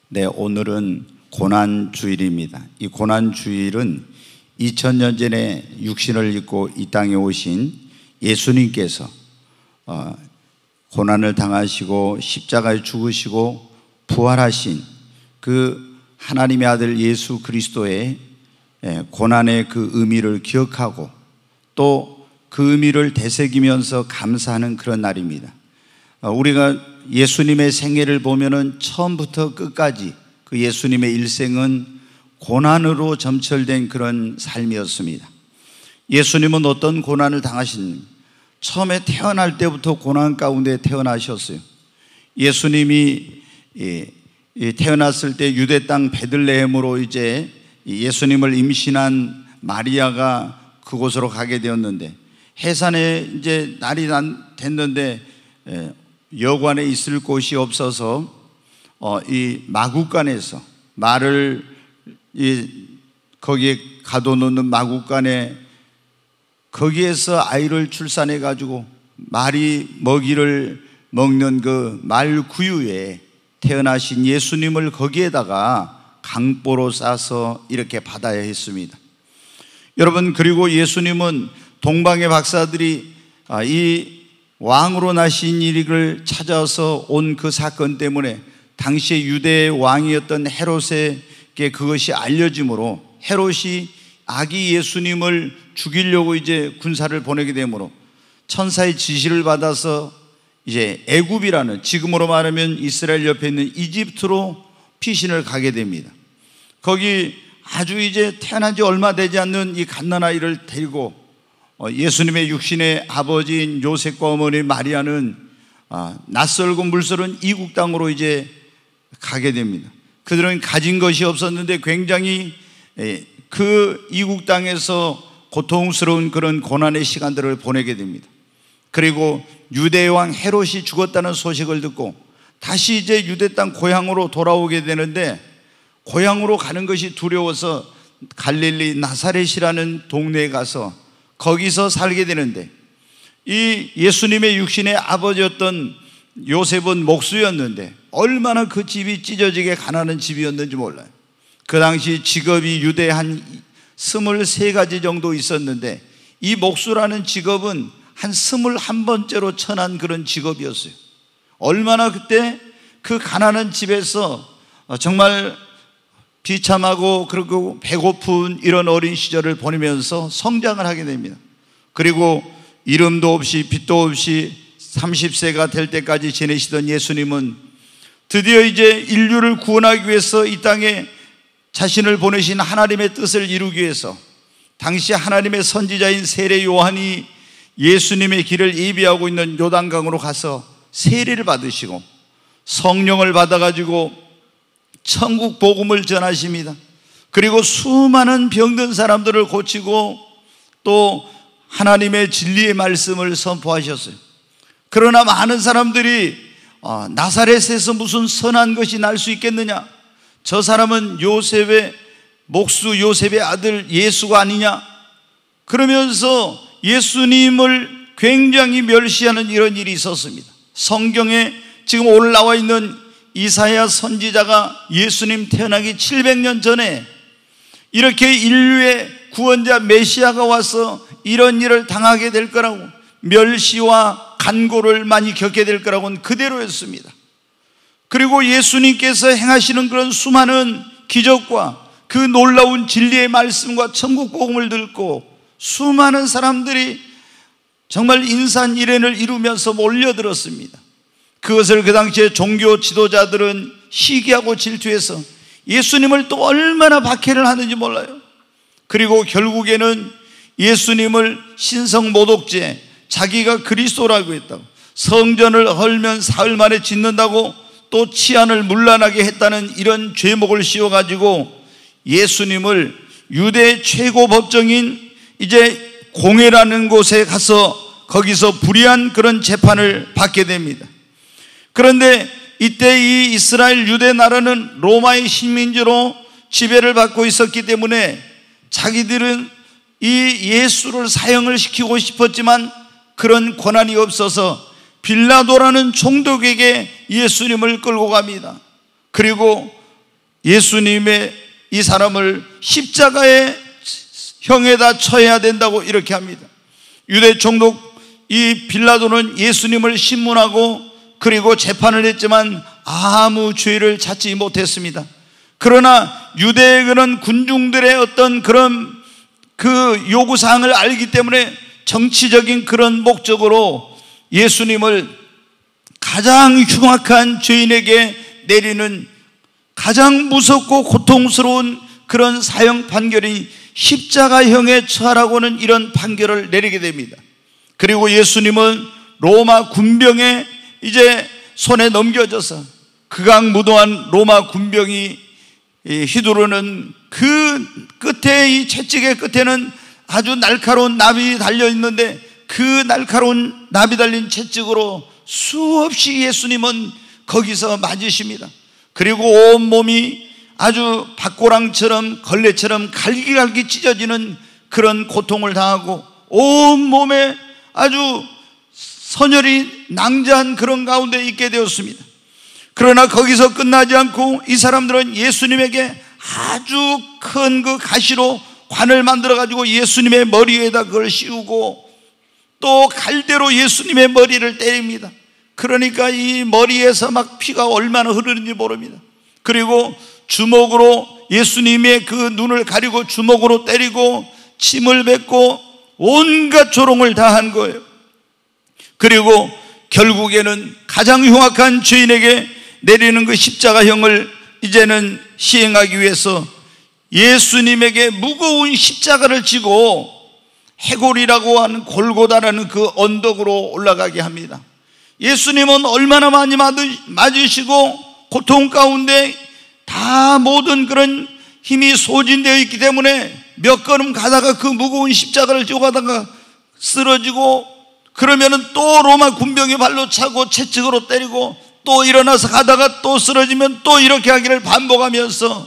네, 오늘은 고난주일입니다. 이 고난주일은 2000년 전에 육신을 입고 이 땅에 오신 예수님께서 고난을 당하시고 십자가에 죽으시고 부활하신 그 하나님의 아들 예수 그리스도의 고난의 그 의미를 기억하고 또 그 의미를 되새기면서 감사하는 그런 날입니다. 우리가 예수님의 생애를 보면은 처음부터 끝까지 그 예수님의 일생은 고난으로 점철된 그런 삶이었습니다. 예수님은 어떤 고난을 당하신, 처음에 태어날 때부터 고난 가운데 태어나셨어요. 예수님이 태어났을 때 유대 땅 베들레헴으로 이제 예수님을 임신한 마리아가 그곳으로 가게 되었는데, 해산에 이제 날이 됐는데 여관에 있을 곳이 없어서 이 마구간에서 말을 거기에 가둬놓는 마구간에 거기에서 아이를 출산해 가지고 말이 먹이를 먹는 그 말 구유에 태어나신 예수님을 거기에다가 강보로 싸서 이렇게 받아야 했습니다. 여러분, 그리고 예수님은 동방의 박사들이 이 왕으로 나신 이를 찾아서 온 그 사건 때문에 당시의 유대의 왕이었던 헤롯에게 그것이 알려지므로 헤롯이 아기 예수님을 죽이려고 이제 군사를 보내게 되므로 천사의 지시를 받아서 이제 애굽이라는, 지금으로 말하면 이스라엘 옆에 있는 이집트로 피신을 가게 됩니다. 거기 아주 이제 태어난 지 얼마 되지 않는 이 갓난아이를 데리고 예수님의 육신의 아버지인 요셉과 어머니 마리아는 낯설고 물설은 이국 땅으로 이제 가게 됩니다. 그들은 가진 것이 없었는데 굉장히 그 이국 땅에서 고통스러운 그런 고난의 시간들을 보내게 됩니다. 그리고 유대 왕 헤롯이 죽었다는 소식을 듣고 다시 이제 유대 땅 고향으로 돌아오게 되는데, 고향으로 가는 것이 두려워서 갈릴리 나사렛이라는 동네에 가서 거기서 살게 되는데, 이 예수님의 육신의 아버지였던 요셉은 목수였는데 얼마나 그 집이 찢어지게 가난한 집이었는지 몰라요. 그 당시 직업이 유대에 한 23가지 정도 있었는데 이 목수라는 직업은 한 21번째로 천한 그런 직업이었어요. 얼마나 그때 그 가난한 집에서 정말 비참하고 그리고 배고픈 이런 어린 시절을 보내면서 성장을 하게 됩니다. 그리고 이름도 없이 빚도 없이 30세가 될 때까지 지내시던 예수님은 드디어 이제 인류를 구원하기 위해서 이 땅에 자신을 보내신 하나님의 뜻을 이루기 위해서 당시 하나님의 선지자인 세례 요한이 예수님의 길을 예비하고 있는 요단강으로 가서 세례를 받으시고 성령을 받아가지고 천국 복음을 전하십니다. 그리고 수많은 병든 사람들을 고치고 또 하나님의 진리의 말씀을 선포하셨어요. 그러나 많은 사람들이 나사렛에서 무슨 선한 것이 날 수 있겠느냐, 저 사람은 요셉의 목수 요셉의 아들 예수가 아니냐, 그러면서 예수님을 굉장히 멸시하는 이런 일이 있었습니다. 성경에 지금 오늘 나와 있는 이사야 선지자가 예수님 태어나기 700년 전에 이렇게 인류의 구원자 메시아가 와서 이런 일을 당하게 될 거라고, 멸시와 간고를 많이 겪게 될 거라고는 그대로였습니다. 그리고 예수님께서 행하시는 그런 수많은 기적과 그 놀라운 진리의 말씀과 천국 복음을 듣고 수많은 사람들이 정말 인산일해를 이루면서 몰려들었습니다. 그것을 그 당시에 종교 지도자들은 시기하고 질투해서 예수님을 또 얼마나 박해를 하는지 몰라요. 그리고 결국에는 예수님을 신성모독죄, 자기가 그리스도라고 했다고, 성전을 헐면 사흘 만에 짓는다고 또 치안을 문란하게 했다는 이런 죄목을 씌워가지고 예수님을 유대 최고 법정인 이제 공회라는 곳에 가서 거기서 불의한 그런 재판을 받게 됩니다. 그런데 이때 이 이스라엘 유대 나라는 로마의 식민지로 지배를 받고 있었기 때문에 자기들은 이 예수를 사형을 시키고 싶었지만 그런 권한이 없어서 빌라도라는 총독에게 예수님을 끌고 갑니다. 그리고 예수님의 이 사람을 십자가의 형에다 쳐야 된다고 이렇게 합니다. 유대 총독 이 빌라도는 예수님을 신문하고 그리고 재판을 했지만 아무 죄를 찾지 못했습니다. 그러나 유대의 그런 군중들의 어떤 그런 그 요구사항을 알기 때문에 정치적인 그런 목적으로 예수님을 가장 흉악한 죄인에게 내리는 가장 무섭고 고통스러운 그런 사형 판결이 십자가형에 처하라고는 이런 판결을 내리게 됩니다. 그리고 예수님은 로마 군병에 이제 손에 넘겨져서 극악무도한 로마 군병이 휘두르는 그 끝에, 이 채찍의 끝에는 아주 날카로운 납이 달려 있는데 그 날카로운 납이 달린 채찍으로 수없이 예수님은 거기서 맞으십니다. 그리고 온몸이 아주 박고랑처럼 걸레처럼 갈기갈기 찢어지는 그런 고통을 당하고 온몸에 아주 선혈이 낭자한 그런 가운데 있게 되었습니다. 그러나 거기서 끝나지 않고 이 사람들은 예수님에게 아주 큰 그 가시로 관을 만들어 가지고 예수님의 머리에다 그걸 씌우고 또 갈대로 예수님의 머리를 때립니다. 그러니까 이 머리에서 막 피가 얼마나 흐르는지 모릅니다. 그리고 주먹으로 예수님의 그 눈을 가리고 주먹으로 때리고 침을 뱉고 온갖 조롱을 다 한 거예요. 그리고 결국에는 가장 흉악한 죄인에게 내리는 그 십자가형을 이제는 시행하기 위해서 예수님에게 무거운 십자가를 지고 해골이라고 하는 골고다라는 그 언덕으로 올라가게 합니다. 예수님은 얼마나 많이 맞으시고 고통 가운데 다 모든 그런 힘이 소진되어 있기 때문에 몇 걸음 가다가 그 무거운 십자가를 지고 가다가 쓰러지고 그러면은 또 로마 군병이 발로 차고 채찍으로 때리고 또 일어나서 가다가 또 쓰러지면 또 이렇게 하기를 반복하면서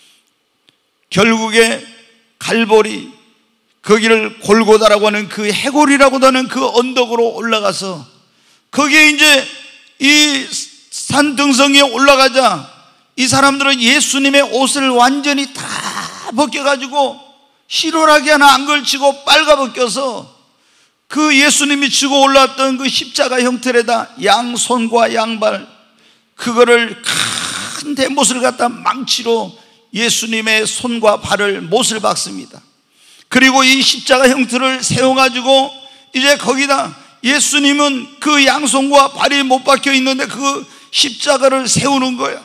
결국에 갈보리 거기를 골고다라고 하는 그 해골이라고 하는 그 언덕으로 올라가서 거기에 이제 이 산등성이에 올라가자 이 사람들은 예수님의 옷을 완전히 다 벗겨가지고 희로라기 하나 안 걸치고 빨가벗겨서 그 예수님이 지고 올라왔던 그 십자가 형틀에다 양손과 양발 그거를 큰 대못을 갖다 망치로 예수님의 손과 발을 못을 박습니다. 그리고 이 십자가 형틀을 세워가지고 이제 거기다 예수님은 그 양손과 발이 못 박혀 있는데 그 십자가를 세우는 거예요.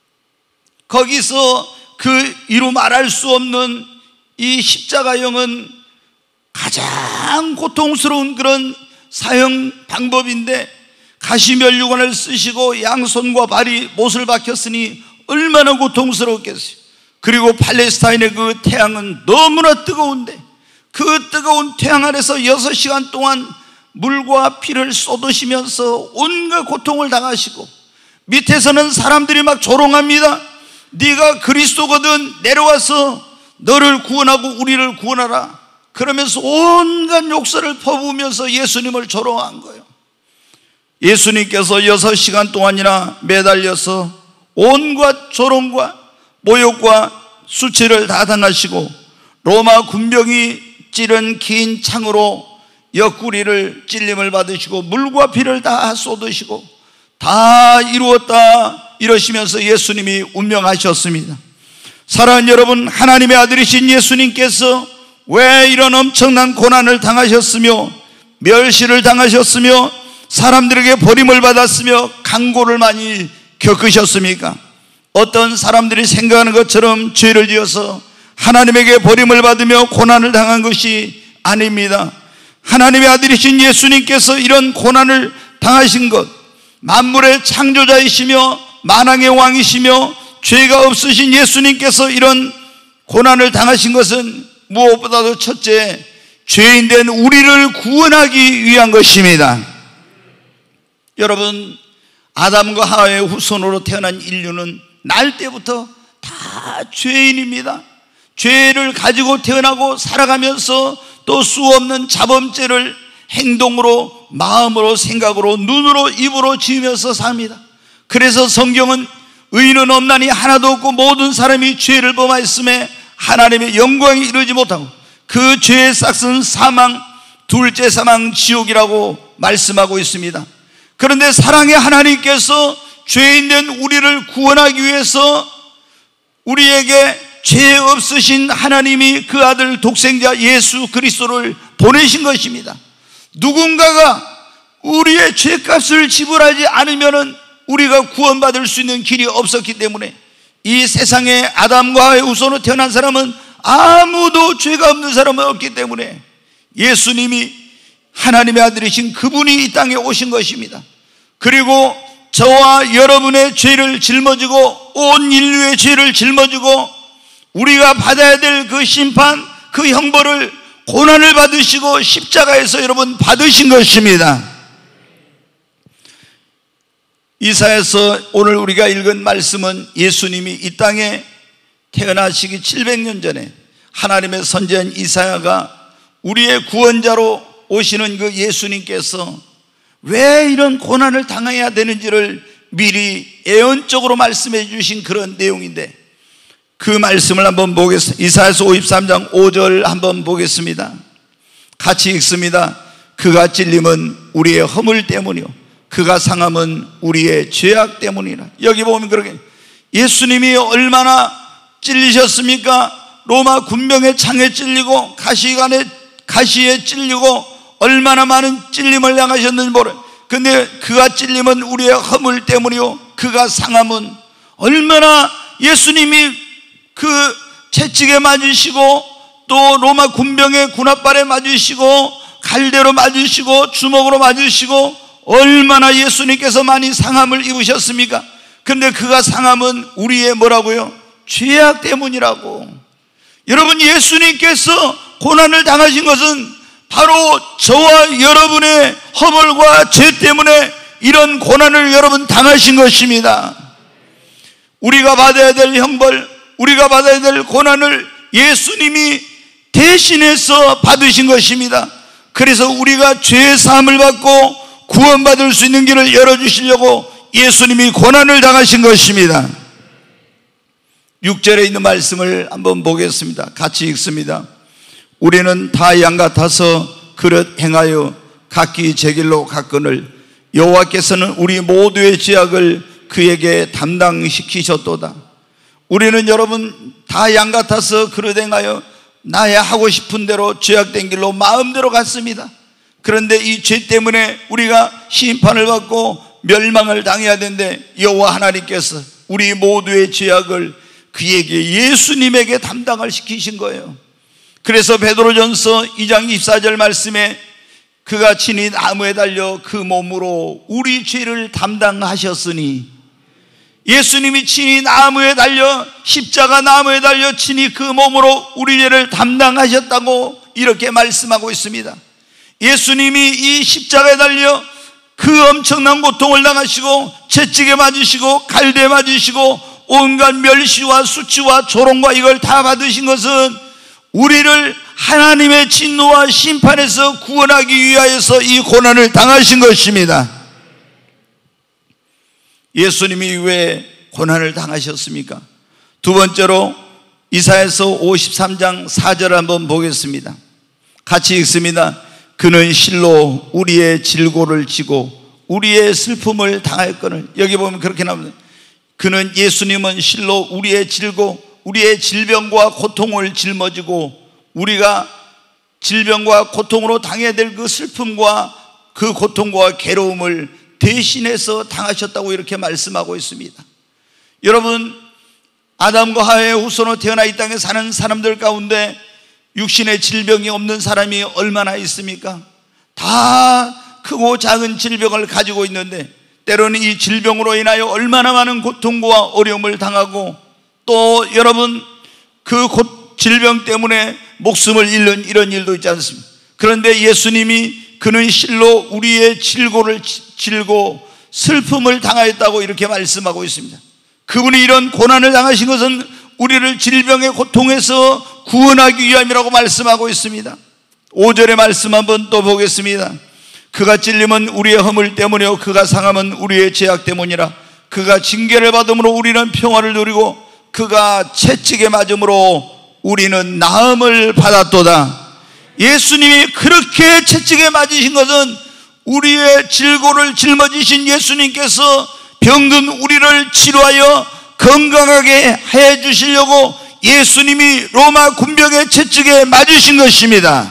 거기서 그 이루 말할 수 없는 이 십자가형은 가장 고통스러운 그런 사형 방법인데 가시면류관을 쓰시고 양손과 발이 못을 박혔으니 얼마나 고통스러웠겠어요. 그리고 팔레스타인의 그 태양은 너무나 뜨거운데 그 뜨거운 태양 아래서 6시간 동안 물과 피를 쏟으시면서 온갖 고통을 당하시고 밑에서는 사람들이 막 조롱합니다. 네가 그리스도거든 내려와서 너를 구원하고 우리를 구원하라 그러면서 온갖 욕설을 퍼부으면서 예수님을 조롱한 거예요. 예수님께서 6시간 동안이나 매달려서 온갖 조롱과 모욕과 수치를 다 당하시고 로마 군병이 찌른 긴 창으로 옆구리를 찔림을 받으시고 물과 피를 다 쏟으시고 다 이루었다 이러시면서 예수님이 운명하셨습니다. 사랑하는 여러분, 하나님의 아들이신 예수님께서 왜 이런 엄청난 고난을 당하셨으며 멸시를 당하셨으며 사람들에게 버림을 받았으며 강고를 많이 겪으셨습니까? 어떤 사람들이 생각하는 것처럼 죄를 지어서 하나님에게 버림을 받으며 고난을 당한 것이 아닙니다. 하나님의 아들이신 예수님께서 이런 고난을 당하신 것, 만물의 창조자이시며 만왕의 왕이시며 죄가 없으신 예수님께서 이런 고난을 당하신 것은 무엇보다도 첫째, 죄인된 우리를 구원하기 위한 것입니다. 여러분, 아담과 하와의 후손으로 태어난 인류는 날 때부터 다 죄인입니다. 죄를 가지고 태어나고 살아가면서 또 수없는 자범죄를 행동으로, 마음으로, 생각으로, 눈으로, 입으로 지으면서 삽니다. 그래서 성경은 의인은 없나니 하나도 없고 모든 사람이 죄를 범하였음에 하나님의 영광에 이르지 못하고 그 죄의 싹은 사망, 둘째 사망 지옥이라고 말씀하고 있습니다. 그런데 사랑의 하나님께서 죄인된 우리를 구원하기 위해서 우리에게 죄 없으신 하나님이 그 아들 독생자 예수 그리스도를 보내신 것입니다. 누군가가 우리의 죄값을 지불하지 않으면 우리가 구원받을 수 있는 길이 없었기 때문에 이 세상에 아담과 하와의 후손으로 태어난 사람은 아무도 죄가 없는 사람은 없기 때문에 예수님이 하나님의 아들이신 그분이 이 땅에 오신 것입니다. 그리고 저와 여러분의 죄를 짊어지고 온 인류의 죄를 짊어지고 우리가 받아야 될 그 심판, 그 형벌을 고난을 받으시고 십자가에서 여러분 받으신 것입니다. 이사야서 오늘 우리가 읽은 말씀은 예수님이 이 땅에 태어나시기 700년 전에 하나님의 선지자인 이사야가 우리의 구원자로 오시는 그 예수님께서 왜 이런 고난을 당해야 되는지를 미리 예언적으로 말씀해 주신 그런 내용인데 그 말씀을 한번 보겠습니다. 이사야서 53장 5절 한번 보겠습니다. 같이 읽습니다. 그가 찔림은 우리의 허물 때문이요 그가 상함은 우리의 죄악 때문이라. 여기 보면 그렇게 예수님이 얼마나 찔리셨습니까? 로마 군병의 창에 찔리고 가시에 찔리고 얼마나 많은 찔림을 당하셨는지 모르. 근데 그가 찔림은 우리의 허물 때문이요 그가 상함은 얼마나 예수님이 그 채찍에 맞으시고 또 로마 군병의 군합발에 맞으시고 갈대로 맞으시고 주먹으로 맞으시고 얼마나 예수님께서 많이 상함을 입으셨습니까? 근데 그가 상함은 우리의 뭐라고요? 죄악 때문이라고. 여러분, 예수님께서 고난을 당하신 것은 바로 저와 여러분의 허물과 죄 때문에 이런 고난을 여러분 당하신 것입니다. 우리가 받아야 될 형벌, 우리가 받아야 될 고난을 예수님이 대신해서 받으신 것입니다. 그래서 우리가 죄 사함을 받고 구원받을 수 있는 길을 열어주시려고 예수님이 고난을 당하신 것입니다. 6절에 있는 말씀을 한번 보겠습니다. 같이 읽습니다. 우리는 다 양 같아서 그릇 행하여 각기 제 길로 갔거늘 여호와께서는 우리 모두의 죄악을 그에게 담당시키셨도다. 우리는 여러분 다 양 같아서 그릇 행하여 나야 하고 싶은 대로 죄악된 길로 마음대로 갔습니다. 그런데 이 죄 때문에 우리가 심판을 받고 멸망을 당해야 되는데 여호와 하나님께서 우리 모두의 죄악을 그에게 예수님에게 담당을 시키신 거예요. 그래서 베드로전서 2장 24절 말씀에 그가 친히 나무에 달려 그 몸으로 우리 죄를 담당하셨으니 예수님이 친히 나무에 달려 십자가 나무에 달려 친히 그 몸으로 우리 죄를 담당하셨다고 이렇게 말씀하고 있습니다. 예수님이 이 십자가에 달려 그 엄청난 고통을 당하시고 채찍에 맞으시고 갈대에 맞으시고 온갖 멸시와 수치와 조롱과 이걸 다 받으신 것은 우리를 하나님의 진노와 심판에서 구원하기 위하여서 이 고난을 당하신 것입니다. 예수님이 왜 고난을 당하셨습니까? 두 번째로 이사야서 53장 4절을 한번 보겠습니다. 같이 읽습니다. 그는 실로 우리의 질고를 지고 우리의 슬픔을 당하였거늘. 여기 보면 그렇게 나옵니다. 그는 예수님은 실로 우리의 질고 우리의 질병과 고통을 짊어지고 우리가 질병과 고통으로 당해야 될 그 슬픔과 그 고통과 괴로움을 대신해서 당하셨다고 이렇게 말씀하고 있습니다. 여러분, 아담과 하와의 후손으로 태어나 이 땅에 사는 사람들 가운데 육신의 질병이 없는 사람이 얼마나 있습니까? 다 크고 작은 질병을 가지고 있는데 때로는 이 질병으로 인하여 얼마나 많은 고통과 어려움을 당하고 또 여러분 그 질병 때문에 목숨을 잃는 이런 일도 있지 않습니까? 그런데 예수님이 그는 실로 우리의 질고를 질고 슬픔을 당하였다고 이렇게 말씀하고 있습니다. 그분이 이런 고난을 당하신 것은 우리를 질병의 고통에서 구원하기 위함이라고 말씀하고 있습니다. 5절의 말씀 한번 또 보겠습니다. 그가 찔림은 우리의 허물 때문이요 그가 상함은 우리의 죄악 때문이라. 그가 징계를 받음으로 우리는 평화를 누리고 그가 채찍에 맞음으로 우리는 나음을 받았도다. 예수님이 그렇게 채찍에 맞으신 것은 우리의 질고를 짊어지신 예수님께서 병든 우리를 치료하여 건강하게 해 주시려고 예수님이 로마 군병의 채찍에 맞으신 것입니다.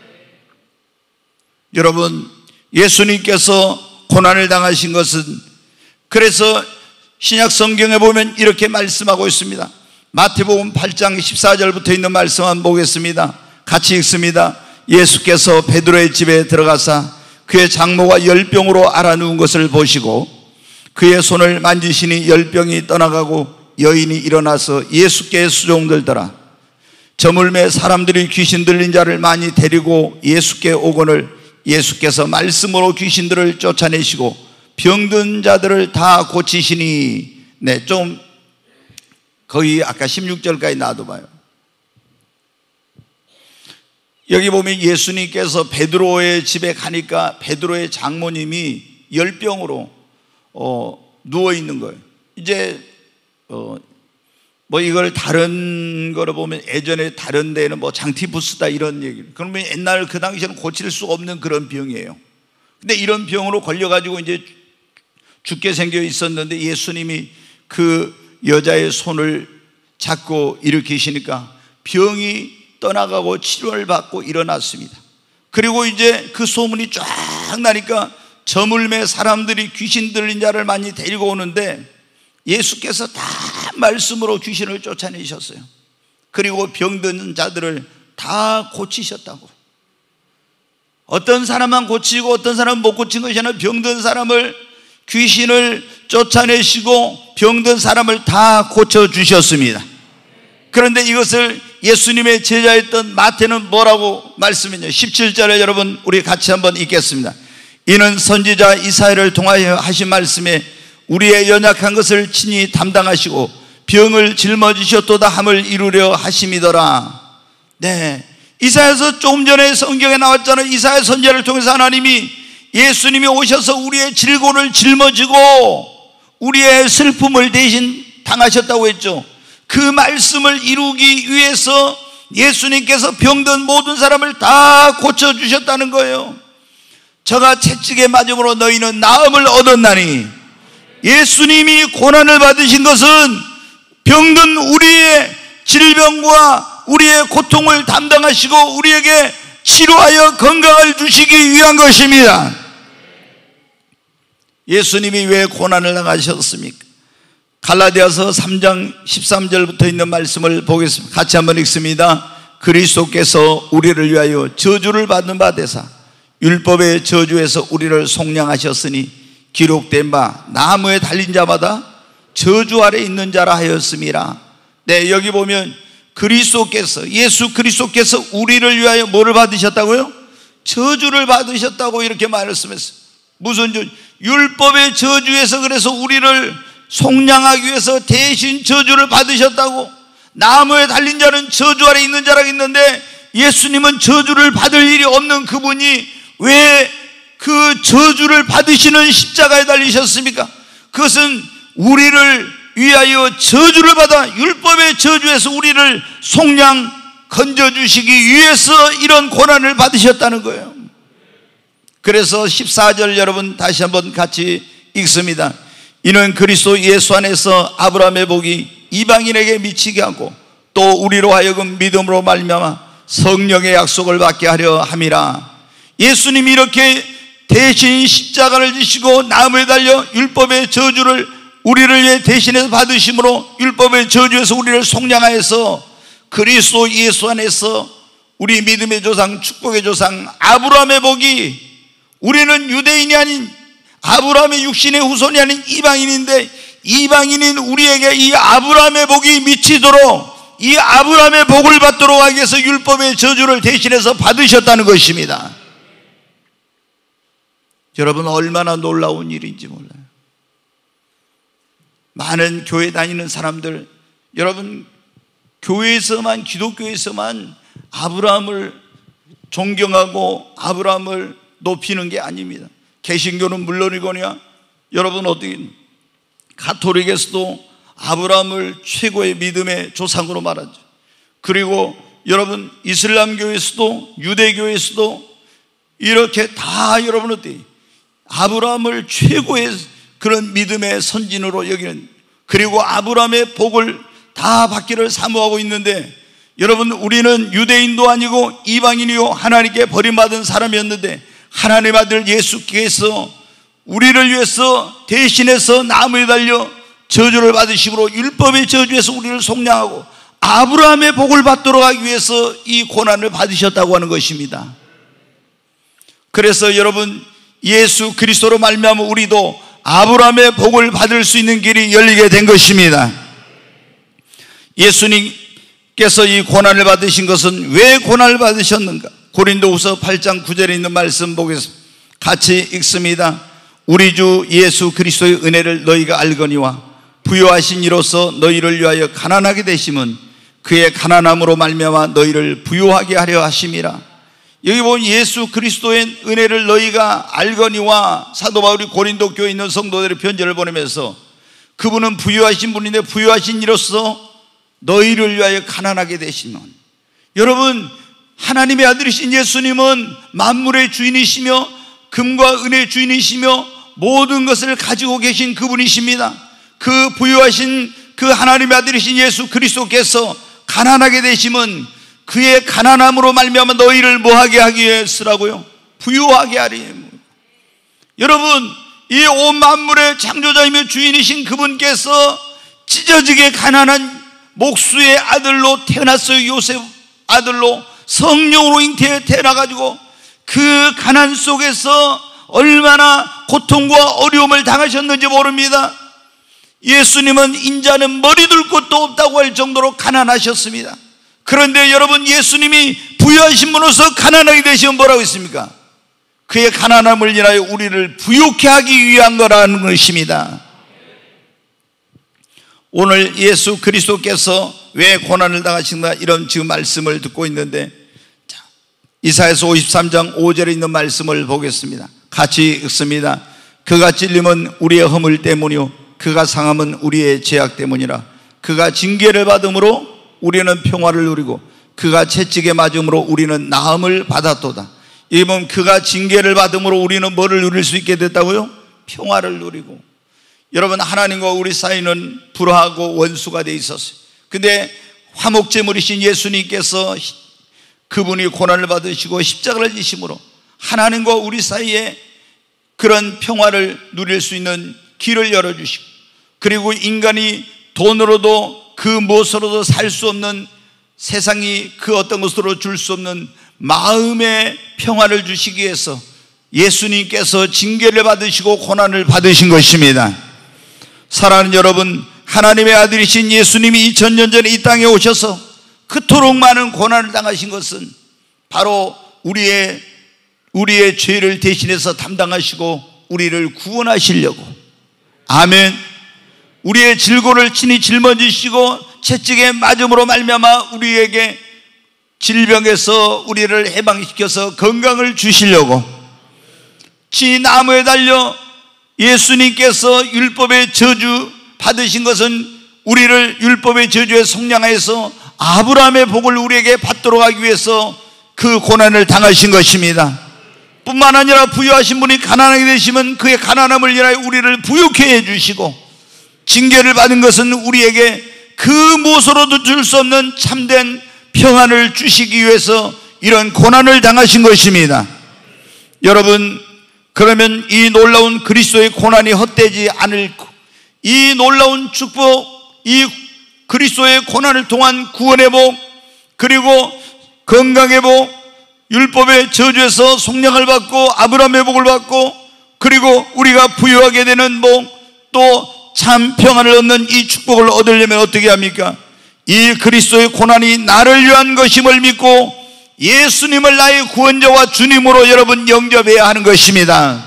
여러분, 예수님께서 고난을 당하신 것은, 그래서 신약 성경에 보면 이렇게 말씀하고 있습니다. 마태복음 8장 14절부터 있는 말씀 한번 보겠습니다. 같이 읽습니다. 예수께서 베드로의 집에 들어가사 그의 장모가 열병으로 앓아누운 것을 보시고 그의 손을 만지시니 열병이 떠나가고 여인이 일어나서 예수께 수종들더라. 저물매 사람들이 귀신 들린 자를 많이 데리고 예수께 오거늘 예수께서 말씀으로 귀신들을 쫓아내시고 병든 자들을 다 고치시니. 네, 좀 거의 아까 16절까지 놔둬봐요. 여기 보면 예수님께서 베드로의 집에 가니까 베드로의 장모님이 열병으로 누워 있는 거예요. 이제 뭐 이걸 다른 거로 보면 예전에 다른 데는 뭐 장티푸스다 이런 얘기. 그러면 옛날 그 당시에는 고칠 수 없는 그런 병이에요. 근데 이런 병으로 걸려가지고 이제 죽게 생겨 있었는데 예수님이 그 여자의 손을 잡고 일으키시니까 병이 떠나가고 치료를 받고 일어났습니다. 그리고 이제 그 소문이 쫙 나니까 저물매 사람들이 귀신 들린 자를 많이 데리고 오는데 예수께서 다 말씀으로 귀신을 쫓아내셨어요. 그리고 병든 자들을 다 고치셨다고. 어떤 사람만 고치고 어떤 사람은 못 고친 것이 아니라 병든 사람을, 귀신을 쫓아내시고 병든 사람을 다 고쳐주셨습니다. 그런데 이것을 예수님의 제자였던 마태는 뭐라고 말씀했냐? 17절에 여러분 우리 같이 한번 읽겠습니다. 이는 선지자 이사야를 통하여 하신 말씀에 우리의 연약한 것을 친히 담당하시고 병을 짊어지셨도다 함을 이루려 하심이더라. 네, 이사야서 조금 전에 성경에 나왔잖아요. 이사야 선지자를 통해서 하나님이 예수님이 오셔서 우리의 질고를 짊어지고 우리의 슬픔을 대신 당하셨다고 했죠. 그 말씀을 이루기 위해서 예수님께서 병든 모든 사람을 다 고쳐주셨다는 거예요. 저가 채찍에 맞음으로 너희는 나음을 얻었나니. 예수님이 고난을 받으신 것은 병든 우리의 질병과 우리의 고통을 담당하시고 우리에게 치료하여 건강을 주시기 위한 것입니다. 예수님이 왜 고난을 당하셨습니까? 갈라디아서 3장 13절부터 있는 말씀을 보겠습니다. 같이 한번 읽습니다. 그리스도께서 우리를 위하여 저주를 받는 바 되사 율법의 저주에서 우리를 속량하셨으니 기록된 바 나무에 달린 자마다 저주 아래 있는 자라 하였음이라. 네, 여기 보면 그리스도께서, 예수 그리스도께서 우리를 위하여 뭐를 받으셨다고요? 저주를 받으셨다고 이렇게 말씀했어요. 무슨 저주? 율법의 저주에서, 그래서 우리를 속량하기 위해서 대신 저주를 받으셨다고. 나무에 달린 자는 저주 아래 있는 자라고 했는데 예수님은 저주를 받을 일이 없는 그분이 왜 그 저주를 받으시는 십자가에 달리셨습니까? 그것은 우리를 위하여 저주를 받아 율법의 저주에서 우리를 속량 건져주시기 위해서 이런 고난을 받으셨다는 거예요. 그래서 14절 여러분 다시 한번 같이 읽습니다. 이는 그리스도 예수 안에서 아브라함의 복이 이방인에게 미치게 하고 또 우리로 하여금 믿음으로 말미암아 성령의 약속을 받게 하려 함이라. 예수님이 이렇게 대신 십자가를 지시고 나무에 달려 율법의 저주를 우리를 위해 대신해서 받으심으로 율법의 저주에서 우리를 속량하여서 그리스도 예수 안에서 우리 믿음의 조상, 축복의 조상 아브라함의 복이, 우리는 유대인이 아닌 아브라함의 육신의 후손이 아닌 이방인인데 이방인인 우리에게 이 아브라함의 복이 미치도록, 이 아브라함의 복을 받도록 하기 위해서 율법의 저주를 대신해서 받으셨다는 것입니다. 여러분, 얼마나 놀라운 일인지 몰라요. 많은 교회 다니는 사람들, 여러분 교회에서만, 기독교에서만 아브라함을 존경하고 아브라함을 높이는 게 아닙니다. 개신교는 물론이거냐, 여러분 어떻게 가톨릭에서도 아브라함을 최고의 믿음의 조상으로 말하죠. 그리고 여러분 이슬람교에서도 유대교에서도 이렇게 다 여러분 어때요? 아브라함을 최고의 그런 믿음의 선진으로 여기는, 그리고 아브라함의 복을 다 받기를 사모하고 있는데, 여러분 우리는 유대인도 아니고 이방인이요 하나님께 버림받은 사람이었는데 하나님 아들 예수께서 우리를 위해서 대신해서 나무에 달려 저주를 받으심으로 율법의 저주에서 우리를 속량하고 아브라함의 복을 받도록 하기 위해서 이 고난을 받으셨다고 하는 것입니다. 그래서 여러분 예수 그리스도로 말미암아 우리도 아브라함의 복을 받을 수 있는 길이 열리게 된 것입니다. 예수님께서 이 고난을 받으신 것은 왜 고난을 받으셨는가? 고린도후서 8장 9절에 있는 말씀 보겠습니다. 같이 읽습니다. 우리 주 예수 그리스도의 은혜를 너희가 알거니와 부요하신 이로써 너희를 위하여 가난하게 되심은 그의 가난함으로 말미암아 너희를 부요하게 하려 하심이라. 여기 보면 예수 그리스도의 은혜를 너희가 알거니와 사도 바울이 고린도 교회에 있는 성도들의 편지를 보내면서 그분은 부요하신 분인데 부요하신 이로써 너희를 위하여 가난하게 되시면, 여러분 하나님의 아들이신 예수님은 만물의 주인이시며 금과 은혜의 주인이시며 모든 것을 가지고 계신 그분이십니다. 그 부요하신 그 하나님의 아들이신 예수 그리스도께서 가난하게 되심은 그의 가난함으로 말미암아 너희를 뭐하게 하기 위해서라고요? 부요하게 하리. 여러분 이 온 만물의 창조자이며 주인이신 그분께서 찢어지게 가난한 목수의 아들로 태어났어요. 요셉 아들로 성령으로 잉태해 태어나가지고 그 가난 속에서 얼마나 고통과 어려움을 당하셨는지 모릅니다. 예수님은 인자는 머리 둘 곳도 없다고 할 정도로 가난하셨습니다. 그런데 여러분 예수님이 부유하신 분으로서 가난하게 되시면 뭐라고 했습니까? 그의 가난함을 인하여 우리를 부유케 하기 위한 거라는 것입니다. 오늘 예수 그리스도께서 왜 고난을 당하신다 이런 지금 말씀을 듣고 있는데, 이사야서 53장 5절에 있는 말씀을 보겠습니다. 같이 읽습니다. 그가 찔림은 우리의 허물 때문이요 그가 상함은 우리의 죄악 때문이라. 그가 징계를 받음으로 우리는 평화를 누리고 그가 채찍에 맞음으로 우리는 나음을 받았도다. 이 보면 그가 징계를 받음으로 우리는 뭐를 누릴 수 있게 됐다고요? 평화를 누리고. 여러분 하나님과 우리 사이는 불화하고 원수가 돼 있었어요. 근데 화목제물이신 예수님께서 그분이 고난을 받으시고 십자가를 지심으로 하나님과 우리 사이에 그런 평화를 누릴 수 있는 길을 열어주시고, 그리고 인간이 돈으로도 그 무엇으로도 살 수 없는, 세상이 그 어떤 것으로 줄 수 없는 마음의 평화를 주시기 위해서 예수님께서 징계를 받으시고 고난을 받으신 것입니다. 사랑하는 여러분, 하나님의 아들이신 예수님이 2000년 전에 이 땅에 오셔서 그토록 많은 고난을 당하신 것은 바로 우리의 죄를 대신해서 담당하시고 우리를 구원하시려고, 아멘, 우리의 질고를 친히 짊어지시고 채찍에 맞음으로 말미암아 우리에게 질병에서 우리를 해방시켜서 건강을 주시려고 지 나무에 달려 예수님께서 율법의 저주 받으신 것은 우리를 율법의 저주에 속량하여서 아브라함의 복을 우리에게 받도록 하기 위해서 그 고난을 당하신 것입니다. 뿐만 아니라 부유하신 분이 가난하게 되시면 그의 가난함을 인하여 우리를 부유케 해주시고, 징계를 받은 것은 우리에게 그 무엇으로도 줄 수 없는 참된 평안을 주시기 위해서 이런 고난을 당하신 것입니다. 여러분, 그러면 이 놀라운 그리스도의 고난이 헛되지 않을, 이 놀라운 축복, 이 그리스도의 고난을 통한 구원의 복, 그리고 건강의 복, 율법의 저주에서 속량을 받고 아브라함의 복을 받고, 그리고 우리가 부유하게 되는 복, 또 참 평안을 얻는 이 축복을 얻으려면 어떻게 합니까? 이 그리스도의 고난이 나를 위한 것임을 믿고 예수님을 나의 구원자와 주님으로 여러분 영접해야 하는 것입니다.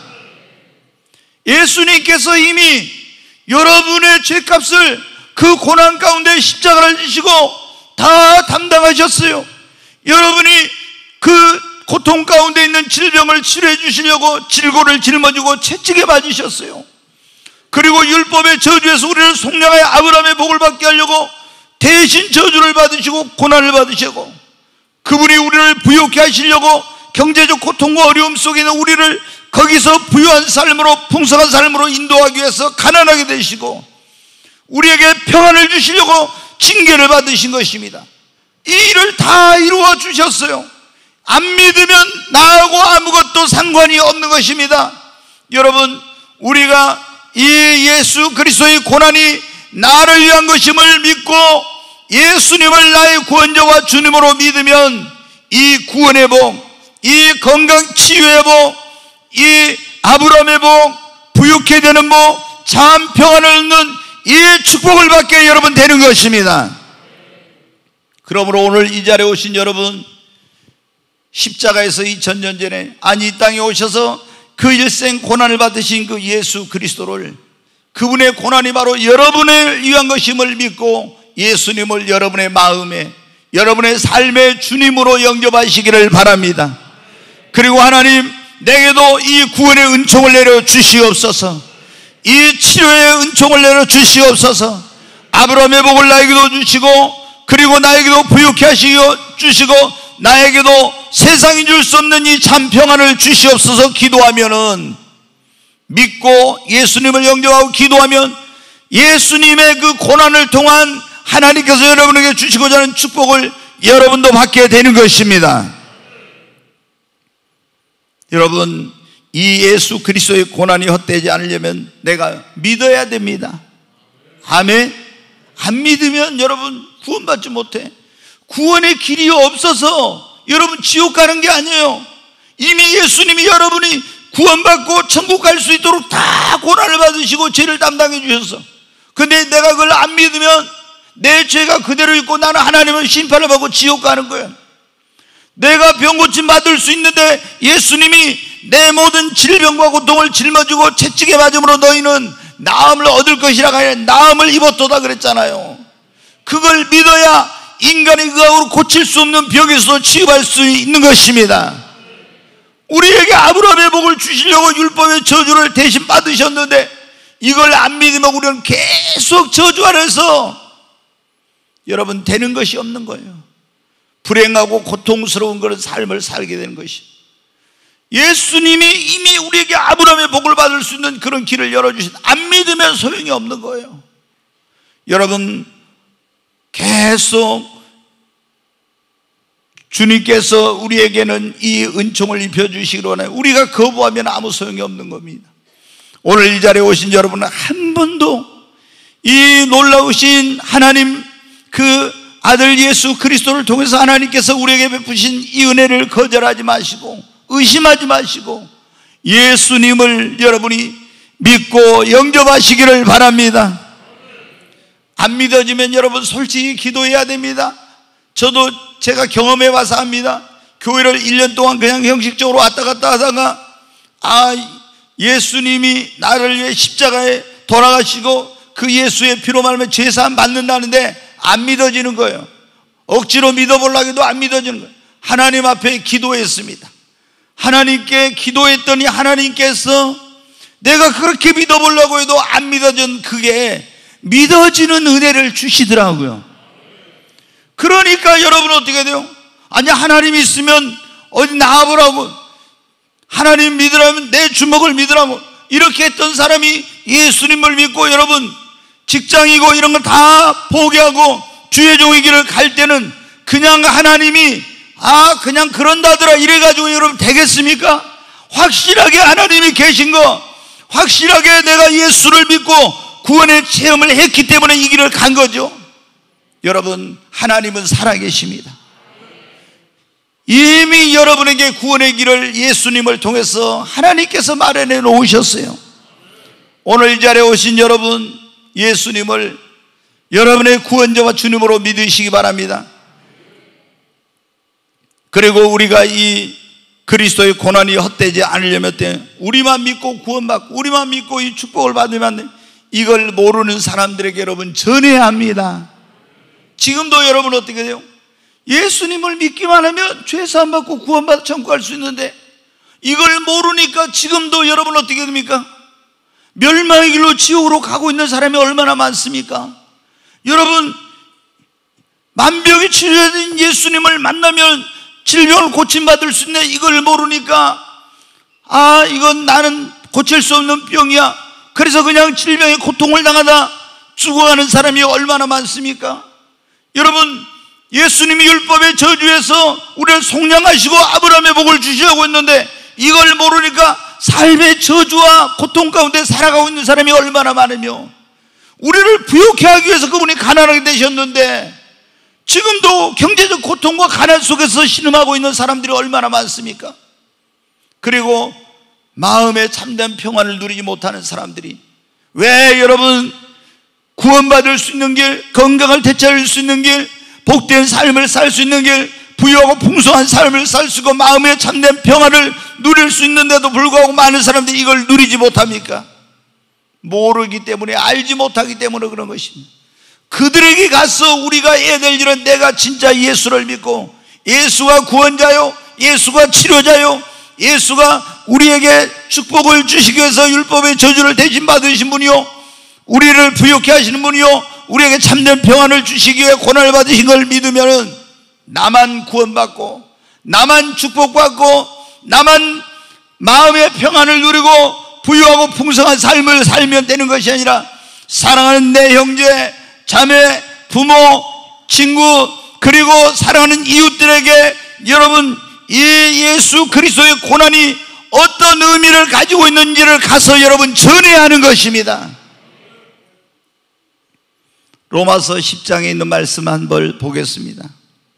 예수님께서 이미 여러분의 죄값을 그 고난 가운데 십자가를 지시고 다 담당하셨어요. 여러분이 그 고통 가운데 있는 질병을 치료해 주시려고 질고를 짊어지고 채찍에 맞으셨어요. 그리고 율법의 저주에서 우리를 속량하여 아브라함의 복을 받게 하려고 대신 저주를 받으시고 고난을 받으시고, 그분이 우리를 부욕해 하시려고 경제적 고통과 어려움 속에 있는 우리를 거기서 부유한 삶으로, 풍성한 삶으로 인도하기 위해서 가난하게 되시고, 우리에게 평안을 주시려고 징계를 받으신 것입니다. 이 일을 다 이루어 주셨어요. 안 믿으면 나하고 아무것도 상관이 없는 것입니다. 여러분, 우리가 이 예수 그리스도의 고난이 나를 위한 것임을 믿고 예수님을 나의 구원자와 주님으로 믿으면 이 구원의 복, 이 건강 치유의 복, 이 아브라함의 복, 부유케 되는 복, 참 평안을 얻는 이 축복을 받게 여러분 되는 것입니다. 그러므로 오늘 이 자리에 오신 여러분, 십자가에서 2000년 전에 이 땅에 오셔서 그 일생 고난을 받으신 그 예수 그리스도를, 그분의 고난이 바로 여러분을 위한 것임을 믿고 예수님을 여러분의 마음에, 여러분의 삶의 주님으로 영접하시기를 바랍니다. 그리고 하나님, 내게도 이 구원의 은총을 내려 주시옵소서. 이 치료의 은총을 내려 주시옵소서. 아브라함의 복을 나에게도 주시고, 그리고 나에게도 부유케 주시고, 나에게도 세상이 줄 수 없는 이 참 평안을 주시옵소서 기도하면은, 믿고 예수님을 영접하고 기도하면 예수님의 그 고난을 통한 하나님께서 여러분에게 주시고자 하는 축복을 여러분도 받게 되는 것입니다. 여러분, 이 예수 그리스도의 고난이 헛되지 않으려면 내가 믿어야 됩니다. 아멘. 안 믿으면 여러분 구원받지 못해. 구원의 길이 없어서 여러분 지옥 가는 게 아니에요. 이미 예수님이 여러분이 구원받고 천국 갈 수 있도록 다 고난을 받으시고 죄를 담당해 주셨어. 근데 내가 그걸 안 믿으면 내 죄가 그대로 있고 나는 하나님의 심판을 받고 지옥 가는 거예요. 내가 병 고침 받을 수 있는데 예수님이 내 모든 질병과 고통을 짊어지고 채찍에 맞음으로 너희는 나음을 얻을 것이라 하여 나음을 입었도다 그랬잖아요. 그걸 믿어야 인간의 의학으로 고칠 수 없는 병에서도 치유할 수 있는 것입니다. 우리에게 아브라함의 복을 주시려고 율법의 저주를 대신 받으셨는데 이걸 안 믿으면 우리는 계속 저주 아래서 여러분 되는 것이 없는 거예요. 불행하고 고통스러운 그런 삶을 살게 되는 것이. 예수님이 이미 우리에게 아브라함의 복을 받을 수 있는 그런 길을 열어주신, 안 믿으면 소용이 없는 거예요. 여러분, 계속 주님께서 우리에게는 이 은총을 입혀주시기로 하나요. 우리가 거부하면 아무 소용이 없는 겁니다. 오늘 이 자리에 오신 여러분은 한 번도 이 놀라우신 하나님 그 아들 예수 그리스도를 통해서 하나님께서 우리에게 베푸신 이 은혜를 거절하지 마시고 의심하지 마시고 예수님을 여러분이 믿고 영접하시기를 바랍니다. 안 믿어지면 여러분 솔직히 기도해야 됩니다. 저도 제가 경험해 봐서 합니다. 교회를 1년 동안 그냥 형식적으로 왔다 갔다 하다가 예수님이 나를 위해 십자가에 돌아가시고 그 예수의 피로 말하면 죄사함 받는다는데 안 믿어지는 거예요. 억지로 믿어보려고 해도 안 믿어지는 거예요. 하나님 앞에 기도했습니다. 하나님께 기도했더니 하나님께서 내가 그렇게 믿어보려고 해도 안 믿어진 그게 믿어지는 은혜를 주시더라고요. 그러니까 여러분 어떻게 돼요? 아니 하나님 있으면 어디 나와보라고, 하나님 믿으라면 내 주먹을 믿으라고 이렇게 했던 사람이 예수님을 믿고 여러분 직장이고 이런 걸 다 포기하고 주의 종의 길을 갈 때는 그냥 하나님이 그냥 그런다더라 이래가지고 여러분 되겠습니까? 확실하게 하나님이 계신 거, 확실하게 내가 예수를 믿고 구원의 체험을 했기 때문에 이 길을 간 거죠. 여러분 하나님은 살아계십니다. 이미 여러분에게 구원의 길을 예수님을 통해서 하나님께서 마련해 놓으셨어요. 오늘 이 자리에 오신 여러분, 예수님을 여러분의 구원자와 주님으로 믿으시기 바랍니다. 그리고 우리가 이 그리스도의 고난이 헛되지 않으려면 우리만 믿고 구원받고 우리만 믿고 이 축복을 받으면 안 돼. 이걸 모르는 사람들에게 여러분 전해야 합니다. 지금도 여러분 어떻게 돼요? 예수님을 믿기만 하면 죄사함 받고 구원받아 천국 갈 수 있는데 이걸 모르니까 지금도 여러분 어떻게 됩니까? 멸망의 길로 지옥으로 가고 있는 사람이 얼마나 많습니까? 여러분, 만병이 치료된 예수님을 만나면 질병을 고침받을 수 있네, 이걸 모르니까 이건 나는 고칠 수 없는 병이야, 그래서 그냥 질병의 고통을 당하다 죽어가는 사람이 얼마나 많습니까? 여러분, 예수님이 율법의 저주에서 우리를 속량하시고 아브라함의 복을 주시려고 했는데 이걸 모르니까 삶의 저주와 고통 가운데 살아가고 있는 사람이 얼마나 많으며, 우리를 부욕해 하기 위해서 그분이 가난하게 되셨는데 지금도 경제적 고통과 가난 속에서 신음하고 있는 사람들이 얼마나 많습니까? 그리고 마음의 참된 평안을 누리지 못하는 사람들이, 왜 여러분 구원받을 수 있는 길, 건강을 되찾을 수 있는 길, 복된 삶을 살 수 있는 길, 부유하고 풍성한 삶을 살 수 있고 마음의 참된 평안을 누릴 수 있는데도 불구하고 많은 사람들이 이걸 누리지 못합니까? 모르기 때문에, 알지 못하기 때문에 그런 것입니다. 그들에게 가서 우리가 해야 될 일은, 내가 진짜 예수를 믿고 예수가 구원자요, 예수가 치료자요, 예수가 우리에게 축복을 주시기 위해서 율법의 저주를 대신 받으신 분이요, 우리를 부욕해 하시는 분이요, 우리에게 참된 평안을 주시기 위해 고난을 받으신 걸 믿으면 나만 구원받고 나만 축복받고 나만 마음의 평안을 누리고 부유하고 풍성한 삶을 살면 되는 것이 아니라, 사랑하는 내 형제, 자매, 부모, 친구, 그리고 사랑하는 이웃들에게 여러분 이 예수 그리스도의 고난이 어떤 의미를 가지고 있는지를 가서 여러분 전해야 하는 것입니다. 로마서 10장에 있는 말씀 한번 보겠습니다.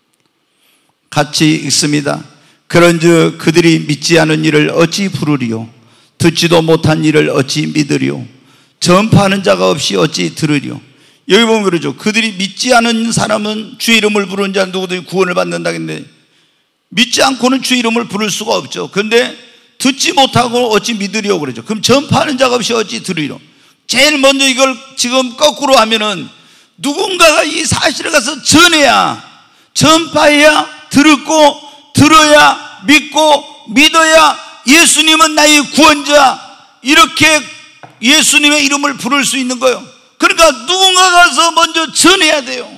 같이 읽습니다. 그런즉 그들이 믿지 않은 일을 어찌 부르리요, 듣지도 못한 일을 어찌 믿으리요, 전파하는 자가 없이 어찌 들으리요. 여기 보면 그러죠. 그들이 믿지 않은 사람은 주의 이름을 부르는 자 누구든지 구원을 받는다 했는데, 믿지 않고는 주의 이름을 부를 수가 없죠. 그런데 듣지 못하고 어찌 믿으리요 그러죠. 그럼 전파하는 자가 없이 어찌 들으리요. 제일 먼저 이걸 지금 거꾸로 하면은, 누군가가 이 사실을 가서 전해야, 전파해야, 듣고 들어야, 믿고 믿어야 예수님은 나의 구원자, 이렇게 예수님의 이름을 부를 수 있는 거예요. 그러니까 누군가 가서 먼저 전해야 돼요.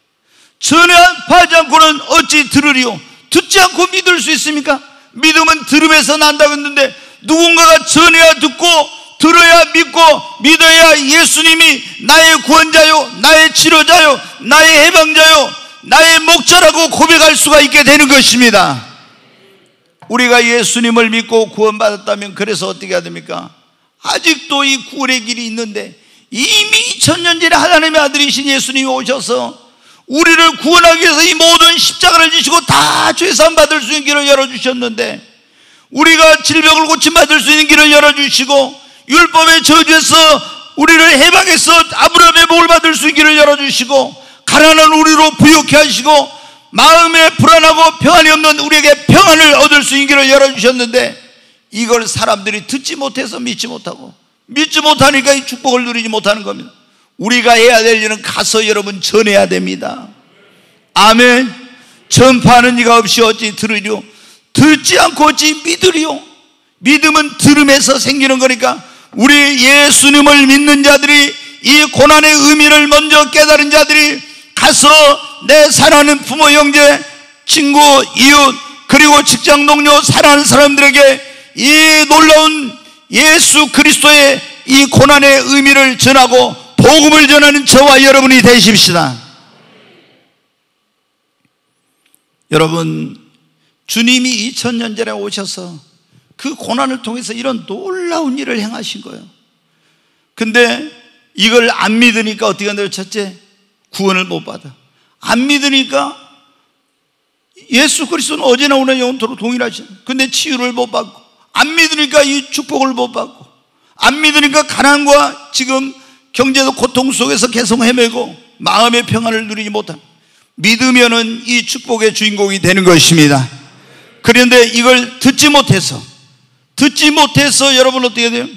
전파하지 않고는 어찌 들으리요. 듣지 않고 믿을 수 있습니까? 믿음은 들음에서 난다고 했는데, 누군가가 전해야 듣고 들어야 믿고 믿어야 예수님이 나의 구원자요, 나의 치료자요, 나의 해방자요, 나의 목자라고 고백할 수가 있게 되는 것입니다. 우리가 예수님을 믿고 구원받았다면 그래서 어떻게 해야 됩니까? 아직도 이 구원의 길이 있는데, 이미 2000년 전에 하나님의 아들이신 예수님이 오셔서 우리를 구원하기 위해서 이 모든 십자가를 지시고 다 죄사함 받을 수 있는 길을 열어주셨는데, 우리가 질병을 고침받을 수 있는 길을 열어주시고 율법의 저주에서 우리를 해방해서 아브라함의 복을 받을 수 있는 길을 열어주시고, 가난한 우리로 부욕해 하시고 마음에 불안하고 평안이 없는 우리에게 평안을 얻을 수 있는 길을 열어주셨는데, 이걸 사람들이 듣지 못해서 믿지 못하고, 믿지 못하니까 이 축복을 누리지 못하는 겁니다. 우리가 해야 될 일은 가서 여러분 전해야 됩니다. 아멘. 전파하는 이가 없이 어찌 들으리요, 듣지 않고 어찌 믿으리요. 믿음은 들음에서 생기는 거니까, 우리 예수님을 믿는 자들이, 이 고난의 의미를 먼저 깨달은 자들이 가서 내 사랑하는 부모, 형제, 친구, 이웃, 그리고 직장 동료, 사랑하는 사람들에게 이 놀라운 예수 그리스도의 이 고난의 의미를 전하고 복음을 전하는 저와 여러분이 되십시다. 여러분, 주님이 2000년 전에 오셔서 그 고난을 통해서 이런 놀라운 일을 행하신 거예요. 근데 이걸 안 믿으니까 어떻게 한다고요? 첫째, 구원을 못 받아. 안 믿으니까 예수 그리스도는 어제나 오늘 영원토록 동일하신, 근데 치유를 못 받고, 안 믿으니까 이 축복을 못 받고, 안 믿으니까 가난과 지금 경제적 고통 속에서 계속 헤매고 마음의 평안을 누리지 못한, 믿으면은 이 축복의 주인공이 되는 것입니다. 그런데 이걸 듣지 못해서 여러분 어떻게 돼요?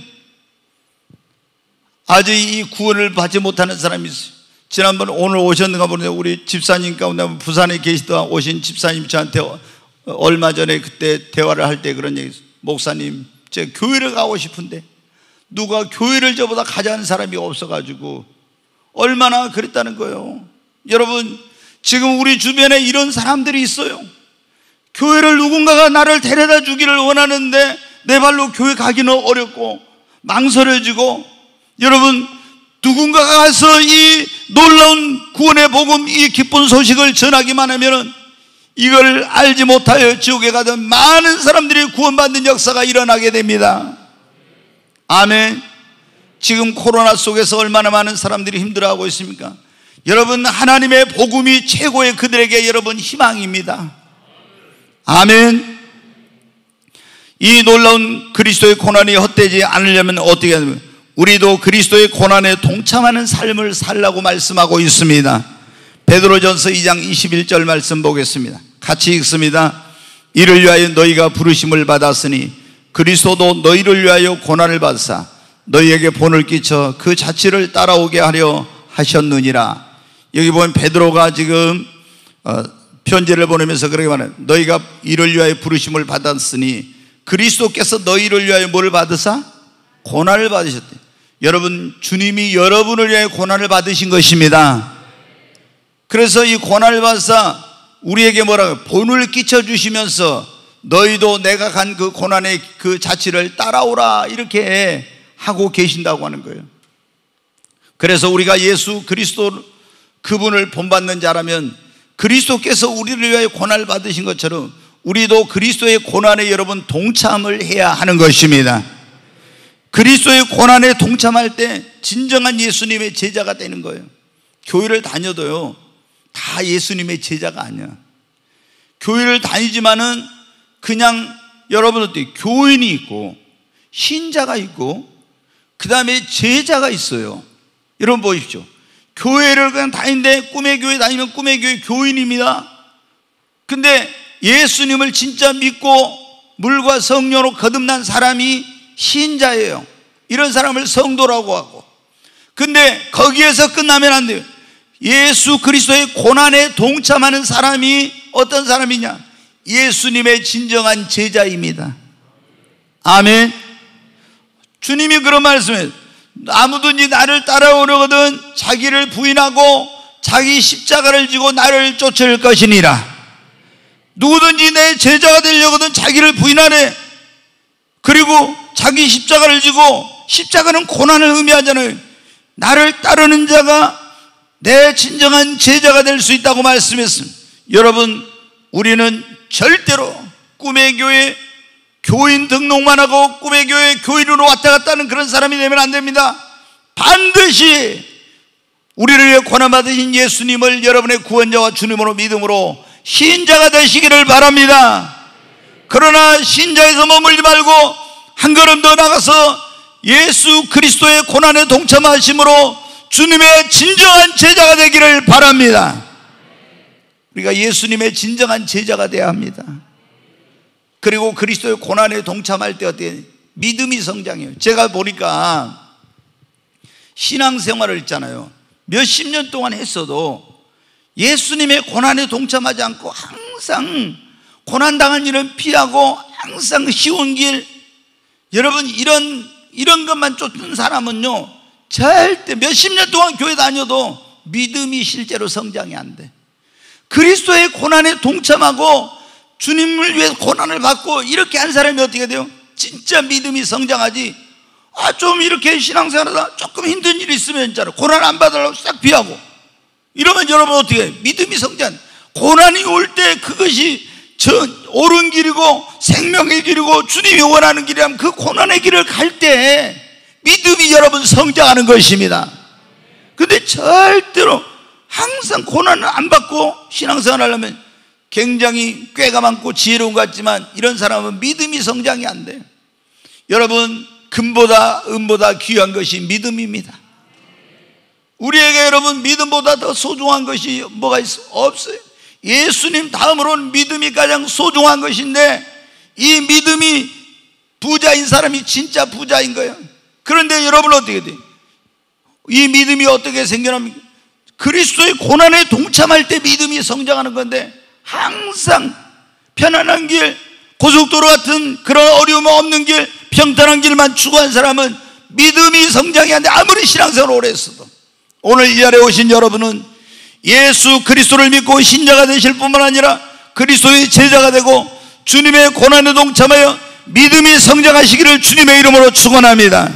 아직 이 구원을 받지 못하는 사람이 있어요. 지난번 오늘 오셨는가 보는데, 우리 집사님 가운데 부산에 계시다 오신 집사님 저한테 얼마 전에 그때 대화를 할 때 그런 얘기 있어요. 목사님, 제가 교회를 가고 싶은데 누가 교회를 저보다 가져가는 사람이 없어가지고 얼마나 그랬다는 거예요. 여러분, 지금 우리 주변에 이런 사람들이 있어요. 교회를 누군가가 나를 데려다 주기를 원하는데 내 발로 교회 가기는 어렵고 망설여지고, 여러분, 누군가가 가서 이 놀라운 구원의 복음, 이 기쁜 소식을 전하기만 하면은 이걸 알지 못하여 지옥에 가던 많은 사람들이 구원받는 역사가 일어나게 됩니다. 아멘. 지금 코로나 속에서 얼마나 많은 사람들이 힘들어하고 있습니까? 여러분, 하나님의 복음이 최고의 그들에게 여러분 희망입니다. 아멘. 이 놀라운 그리스도의 고난이 헛되지 않으려면 어떻게 하냐면 우리도 그리스도의 고난에 동참하는 삶을 살라고 말씀하고 있습니다. 베드로전서 2장 21절 말씀 보겠습니다. 같이 읽습니다. 이를 위하여 너희가 부르심을 받았으니 그리스도도 너희를 위하여 고난을 받으사 너희에게 본을 끼쳐 그 자취를 따라오게 하려 하셨느니라. 여기 보면 베드로가 지금 편지를 보내면서 그렇게 말해요. 너희가 이를 위하여 부르심을 받았으니 그리스도께서 너희를 위하여 뭐를 받으사? 고난을 받으셨대. 여러분, 주님이 여러분을 위하여 고난을 받으신 것입니다. 그래서 이 고난을 받으사 우리에게 뭐라고? 본을 끼쳐주시면서 너희도 내가 간 그 고난의 그 자취를 따라오라, 이렇게 하고 계신다고 하는 거예요. 그래서 우리가 예수 그리스도 그분을 본받는 자라면 그리스도께서 우리를 위하여 고난을 받으신 것처럼 우리도 그리스도의 고난에 여러분 동참을 해야 하는 것입니다. 그리스도의 고난에 동참할 때 진정한 예수님의 제자가 되는 거예요. 교회를 다녀도요, 다 예수님의 제자가 아니야. 교회를 다니지만은 그냥 여러분 어때요? 교인이 있고 신자가 있고 그 다음에 제자가 있어요. 여러분 보십시오. 교회를 그냥 다니는데 꿈의 교회 다니면 꿈의 교회 교인입니다. 근데 예수님을 진짜 믿고 물과 성령으로 거듭난 사람이 신자예요. 이런 사람을 성도라고 하고. 근데 거기에서 끝나면 안 돼요. 예수 그리스도의 고난에 동참하는 사람이 어떤 사람이냐? 예수님의 진정한 제자입니다. 아멘. 주님이 그런 말씀을, 아무든지 나를 따라오려거든 자기를 부인하고 자기 십자가를 지고 나를 쫓을 것이니라. 누구든지 내 제자가 되려거든 자기를 부인하래. 그리고 자기 십자가를 지고, 십자가는 고난을 의미하잖아요. 나를 따르는 자가 내 진정한 제자가 될 수 있다고 말씀했습니다. 여러분, 우리는 절대로 꿈의 교회 교인 등록만 하고 꿈의 교회 교인으로 왔다 갔다 하는 그런 사람이 되면 안 됩니다. 반드시 우리를 위해 고난받으신 예수님을 여러분의 구원자와 주님으로 믿음으로 신자가 되시기를 바랍니다. 그러나 신자에서 머물지 말고 한 걸음 더 나가서 예수 그리스도의 고난에 동참하심으로 주님의 진정한 제자가 되기를 바랍니다. 우리가 예수님의 진정한 제자가 되어야 합니다. 그리고 그리스도의 고난에 동참할 때 어떻게? 믿음이 성장해요. 제가 보니까 신앙생활을 했잖아요. 몇십 년 동안 했어도 예수님의 고난에 동참하지 않고 항상 고난당한 일은 피하고 항상 쉬운 길, 여러분 이런 것만 쫓는 사람은요 절대 몇십 년 동안 교회 다녀도 믿음이 실제로 성장이 안 돼. 그리스도의 고난에 동참하고 주님을 위해서 고난을 받고 이렇게 한 사람이 어떻게 돼요? 진짜 믿음이 성장하지. 좀 이렇게 신앙생활하다 조금 힘든 일이 있으면 진짜로 고난 안 받으려고 싹 피하고 이러면 여러분 어떻게 해요? 믿음이 성장. 고난이 올 때 그것이 옳은 길이고 생명의 길이고 주님이 원하는 길이라면 그 고난의 길을 갈 때 믿음이 여러분 성장하는 것입니다. 근데 절대로 항상 고난을 안 받고 신앙생활 하려면 굉장히 꾀가 많고 지혜로운 것 같지만 이런 사람은 믿음이 성장이 안 돼요. 여러분, 금보다 은보다 귀한 것이 믿음입니다. 우리에게 여러분 믿음보다 더 소중한 것이 뭐가 있어요? 없어요. 예수님 다음으로는 믿음이 가장 소중한 것인데 이 믿음이 부자인 사람이 진짜 부자인 거예요. 그런데 여러분 어떻게 돼요? 이 믿음이 어떻게 생겨납니까? 그리스도의 고난에 동참할 때 믿음이 성장하는 건데 항상 편안한 길, 고속도로 같은 그런 어려움 없는 길, 평탄한 길만 추구한 사람은 믿음이 성장이 안 돼. 아무리 신앙생활을 오래 했어도. 오늘 이 자리에 오신 여러분은 예수 그리스도를 믿고 신자가 되실 뿐만 아니라 그리스도의 제자가 되고 주님의 고난에 동참하여 믿음이 성장하시기를 주님의 이름으로 축원합니다.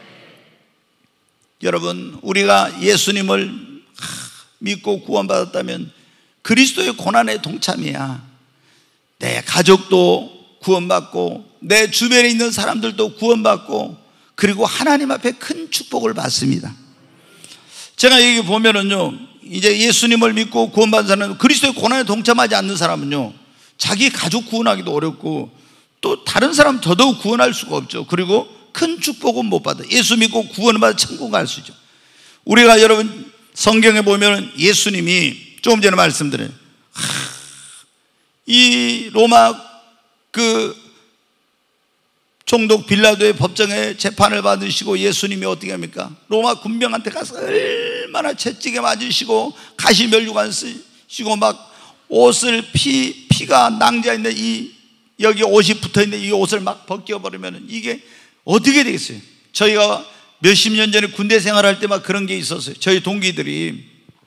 여러분, 우리가 예수님을 믿고 구원받았다면 그리스도의 고난에 동참이야. 내 가족도 구원받고 내 주변에 있는 사람들도 구원받고 그리고 하나님 앞에 큰 축복을 받습니다. 제가 여기 보면은요, 이제 예수님을 믿고 구원받은 사람은 그리스도의 고난에 동참하지 않는 사람은요, 자기 가족 구원하기도 어렵고 또 다른 사람 더더욱 구원할 수가 없죠. 그리고 큰 축복은 못 받아. 예수 믿고 구원을 받아 천국 갈 수 있죠. 우리가 여러분 성경에 보면 예수님이 조금 전에 말씀드려요. 이 로마 그 총독 빌라도의 법정에 재판을 받으시고 예수님이 어떻게 합니까? 로마 군병한테 가서 얼마나 채찍에 맞으시고 가시면류관 쓰시고 막 옷을 피가 낭자있는 이 여기 옷이 붙어있는 이 옷을 막 벗겨버리면 이게 어떻게 되겠어요? 저희가 몇십 년 전에 군대 생활할 때 막 그런 게 있었어요. 저희 동기들이,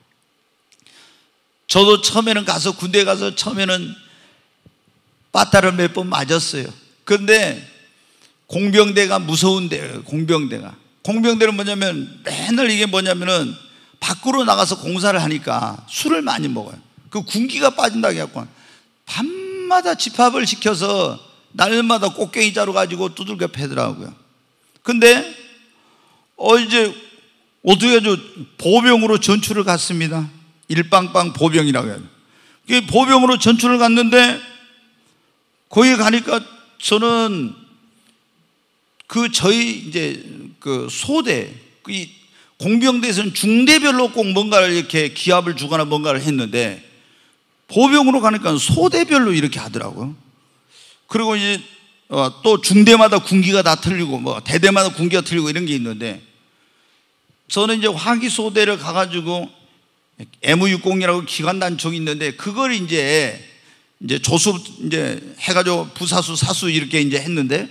저도 처음에는 가서 군대 가서 처음에는 빠따를 몇 번 맞았어요. 그런데 공병대가 무서운데요. 공병대는 뭐냐면 맨날 이게 뭐냐면은 밖으로 나가서 공사를 하니까 술을 많이 먹어요. 그 군기가 빠진다고 해갖고 밤마다 집합을 시켜서 날마다 꽃갱이 자루 가지고 두들겨 패더라고요. 근데 이제 어떻게 하죠? 보병으로 전출을 갔습니다. 일빵빵 보병이라고 해요. 보병으로 전출을 갔는데 거기 가니까 저는 저희 이제 그 소대, 이 공병대에서는 중대별로 꼭 뭔가를 이렇게 기합을 주거나 뭔가를 했는데 보병으로 가니까 소대별로 이렇게 하더라고요. 그리고 이제 또 중대마다 군기가 다 틀리고 뭐 대대마다 군기가 틀리고 이런 게 있는데 저는 이제 화기소대를 가가지고 M60이라고 기관단총이 있는데 그걸 이제 조수 이제 해가지고 부사수 사수 이렇게 이제 했는데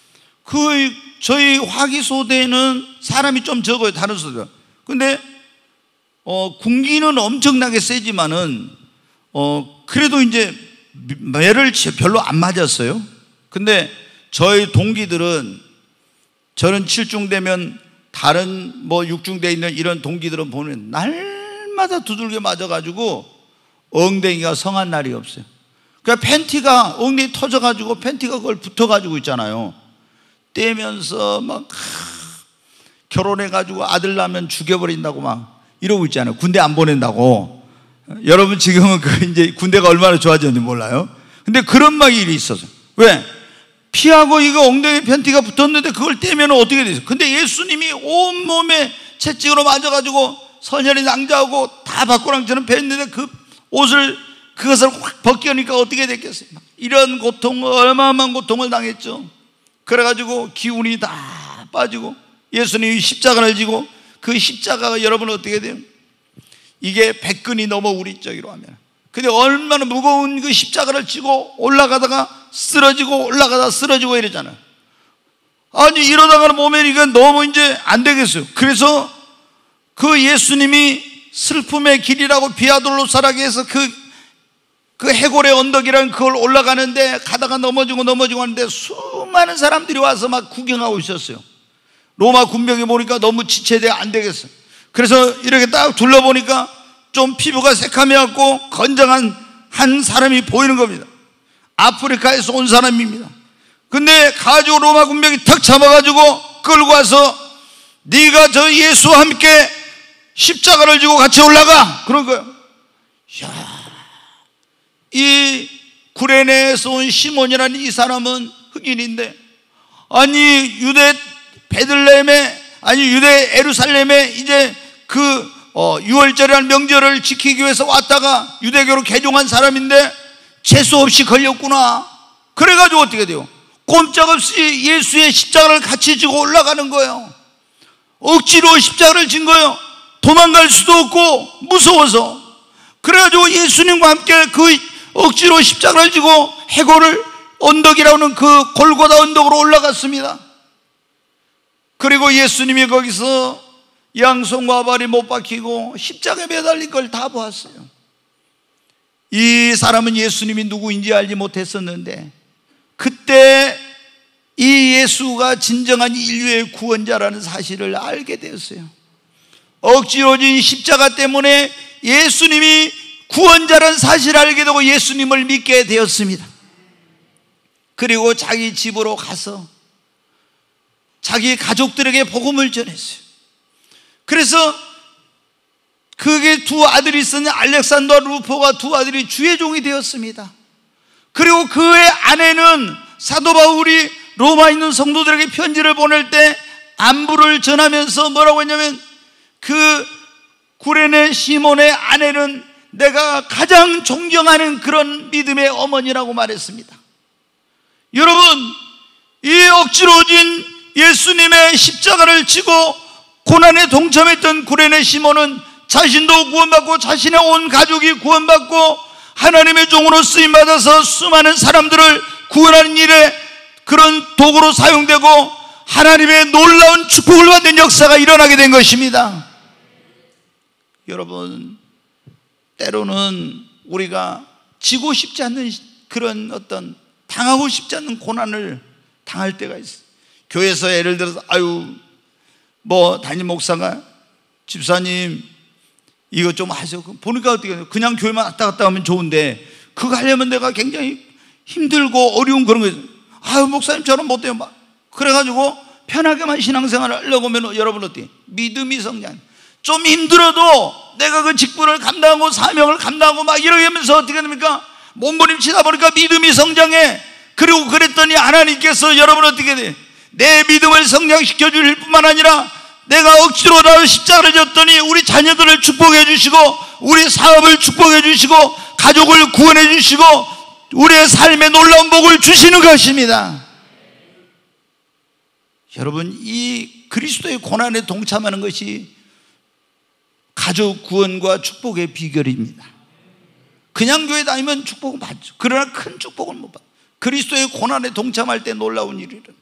저희 화기소대는 사람이 좀 적어요. 다른 소대가. 근데 군기는 엄청나게 세지만은 그래도 이제 매를 별로 안 맞았어요. 근데 저희 동기들은, 저는 7중대면 다른 뭐 6중대에 있는 이런 동기들은 보면 날마다 두들겨 맞아가지고 엉덩이가 성한 날이 없어요. 그러니까 팬티가 엉덩이 터져가지고 팬티가 그걸 붙어가지고 있잖아요. 떼면서 막 결혼해가지고 아들 낳으면 죽여버린다고 막 이러고 있잖아요. 군대 안 보낸다고. 여러분 지금은 이제 군대가 얼마나 좋아졌는지 몰라요. 근데 그런 막 일이 있었어요. 왜? 피하고 이거 엉덩이에 팬티가 붙었는데 그걸 떼면 어떻게 되죠? 근데 예수님이 온몸에 채찍으로 맞아가지고 선혈이 낭자하고 다 바꾸랑처럼 뱉는데 그것을 확 벗겨니까 어떻게 됐겠어요? 이런 어마어마한 고통을 당했죠. 그래가지고 기운이 다 빠지고 예수님이 십자가를 지고 그 십자가가 여러분 어떻게 돼요? 이게 100근이 넘어 우리 쪽으로 하면. 근데 얼마나 무거운 그 십자가를 지고 올라가다가 쓰러지고 올라가다가 쓰러지고 이러잖아요. 아니 이러다가는 보면 이건 너무 이제 안 되겠어요. 그래서 그 예수님이 슬픔의 길이라고 비아돌로사라기에서 그 해골의 언덕이라는 그걸 올라가는데 가다가 넘어지고 하는데 수많은 사람들이 와서 막 구경하고 있었어요. 로마 군병이 보니까 너무 지체돼 안 되겠어. 그래서 이렇게 딱 둘러보니까 좀 피부가 새카매갖고 건장한 한 사람이 보이는 겁니다. 아프리카에서 온 사람입니다. 근데 가지고 로마 군병이 턱 잡아가지고 끌고 와서 네가 저 예수와 함께 십자가를 지고 같이 올라가 그런 거예요. 이 구레네에서 온 시몬이라는 이 사람은 흑인인데 아니 유대 베들레헴에 유대 에루살렘에 이제 유월절이라는 명절을 지키기 위해서 왔다가 유대교로 개종한 사람인데 재수 없이 걸렸구나. 그래가지고 어떻게 돼요? 꼼짝없이 예수의 십자가를 같이 지고 올라가는 거예요. 억지로 십자가를 진 거예요. 도망갈 수도 없고 무서워서. 그래가지고 예수님과 함께 그 억지로 십자가를 지고 해골을 언덕이라는 그 골고다 언덕으로 올라갔습니다. 그리고 예수님이 거기서 양손과 발이 못 박히고 십자가에 매달린 걸 다 보았어요. 이 사람은 예수님이 누구인지 알지 못했었는데 그때 이 예수가 진정한 인류의 구원자라는 사실을 알게 되었어요. 억지로 진 십자가 때문에 예수님이 구원자라는 사실을 알게 되고 예수님을 믿게 되었습니다. 그리고 자기 집으로 가서 자기 가족들에게 복음을 전했어요. 그래서 그게 두 아들이 있었는데 알렉산더와 루포가 두 아들이 주의 종이 되었습니다. 그리고 그의 아내는 사도 바울이 로마에 있는 성도들에게 편지를 보낼 때 안부를 전하면서 뭐라고 했냐면 그 구레네 시몬의 아내는 내가 가장 존경하는 그런 믿음의 어머니라고 말했습니다. 여러분, 이 억지로 진 예수님의 십자가를 지고 고난에 동참했던 구레네 시몬은 자신도 구원받고 자신의 온 가족이 구원받고 하나님의 종으로 쓰임받아서 수많은 사람들을 구원하는 일에 그런 도구로 사용되고 하나님의 놀라운 축복을 받는 역사가 일어나게 된 것입니다. 여러분, 때로는 우리가 지고 싶지 않는 그런 어떤 당하고 싶지 않는 고난을 당할 때가 있어요. 교회에서 예를 들어서 담임 목사가 집사님 이거 좀 하세요. 보니까 어떻게 해요? 그냥 교회만 왔다 갔다 하면 좋은데 그거 하려면 내가 굉장히 힘들고 어려운 그런 거예요. 목사님처럼 못돼요. 그래가지고 편하게만 신앙생활을 하려고 하면 여러분 어때요? 믿음이 성장. 좀 힘들어도 내가 그 직분을 감당하고 사명을 감당하고 막 이러면서 어떻게 됩니까? 몸부림치다 보니까 믿음이 성장해. 그리고 그랬더니 하나님께서 여러분 어떻게 돼? 내 믿음을 성장시켜 줄 뿐만 아니라 내가 억지로라도 십자가를 졌더니 우리 자녀들을 축복해 주시고 우리 사업을 축복해 주시고 가족을 구원해 주시고 우리의 삶에 놀라운 복을 주시는 것입니다. 여러분, 이 그리스도의 고난에 동참하는 것이 가족 구원과 축복의 비결입니다. 그냥 교회 다니면 축복은 받죠. 그러나 큰 축복은 못 받아요. 그리스도의 고난에 동참할 때 놀라운 일이 일어나요.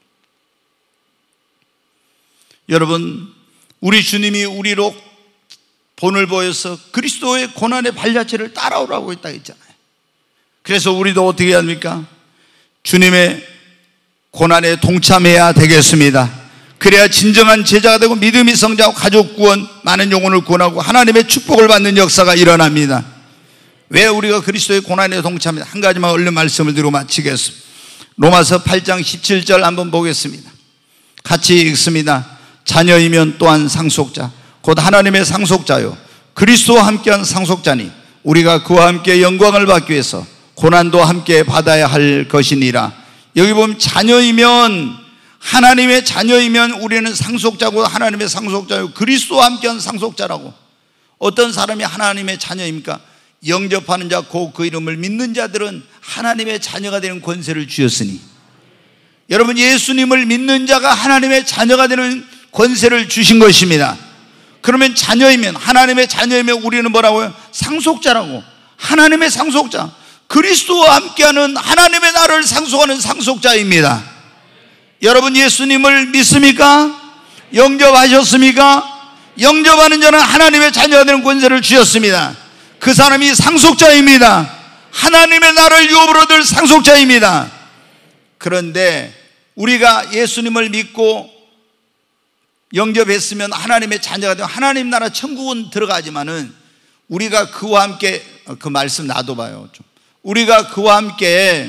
여러분, 우리 주님이 우리로 본을 보여서 그리스도의 고난의 발자취를 따라오라고 했다 했잖아요. 그래서 우리도 어떻게 해야 합니까? 주님의 고난에 동참해야 되겠습니다. 그래야 진정한 제자가 되고 믿음이 성장하고 가족 구원, 많은 영혼을 구원하고 하나님의 축복을 받는 역사가 일어납니다. 왜 우리가 그리스도의 고난에 동참합니다? 한 가지만 얼른 말씀을 드리고 마치겠습니다. 로마서 8장 17절 한번 보겠습니다. 같이 읽습니다. 자녀이면 또한 상속자, 곧 하나님의 상속자요 그리스도와 함께한 상속자니 우리가 그와 함께 영광을 받기 위해서 고난도 함께 받아야 할 것이니라. 여기 보면 자녀이면, 하나님의 자녀이면 우리는 상속자고 하나님의 상속자요 그리스도와 함께한 상속자라고. 어떤 사람이 하나님의 자녀입니까? 영접하는 자, 곧 그 이름을 믿는 자들은 하나님의 자녀가 되는 권세를 주셨으니. 여러분, 예수님을 믿는 자가 하나님의 자녀가 되는 권세를 주신 것입니다. 그러면 자녀이면, 하나님의 자녀이면 우리는 뭐라고요? 상속자라고. 하나님의 상속자, 그리스도와 함께하는 하나님의 나라를 상속하는 상속자입니다. 여러분, 예수님을 믿습니까? 영접하셨습니까? 영접하는 자는 하나님의 자녀가 되는 권세를 주셨습니다. 그 사람이 상속자입니다. 하나님의 나라를 유업으로 얻을 상속자입니다. 그런데 우리가 예수님을 믿고 영접했으면 하나님의 자녀가 되고 하나님 나라 천국은 들어가지만은 우리가 그와 함께, 그 말씀 놔둬봐요 좀. 우리가 그와 함께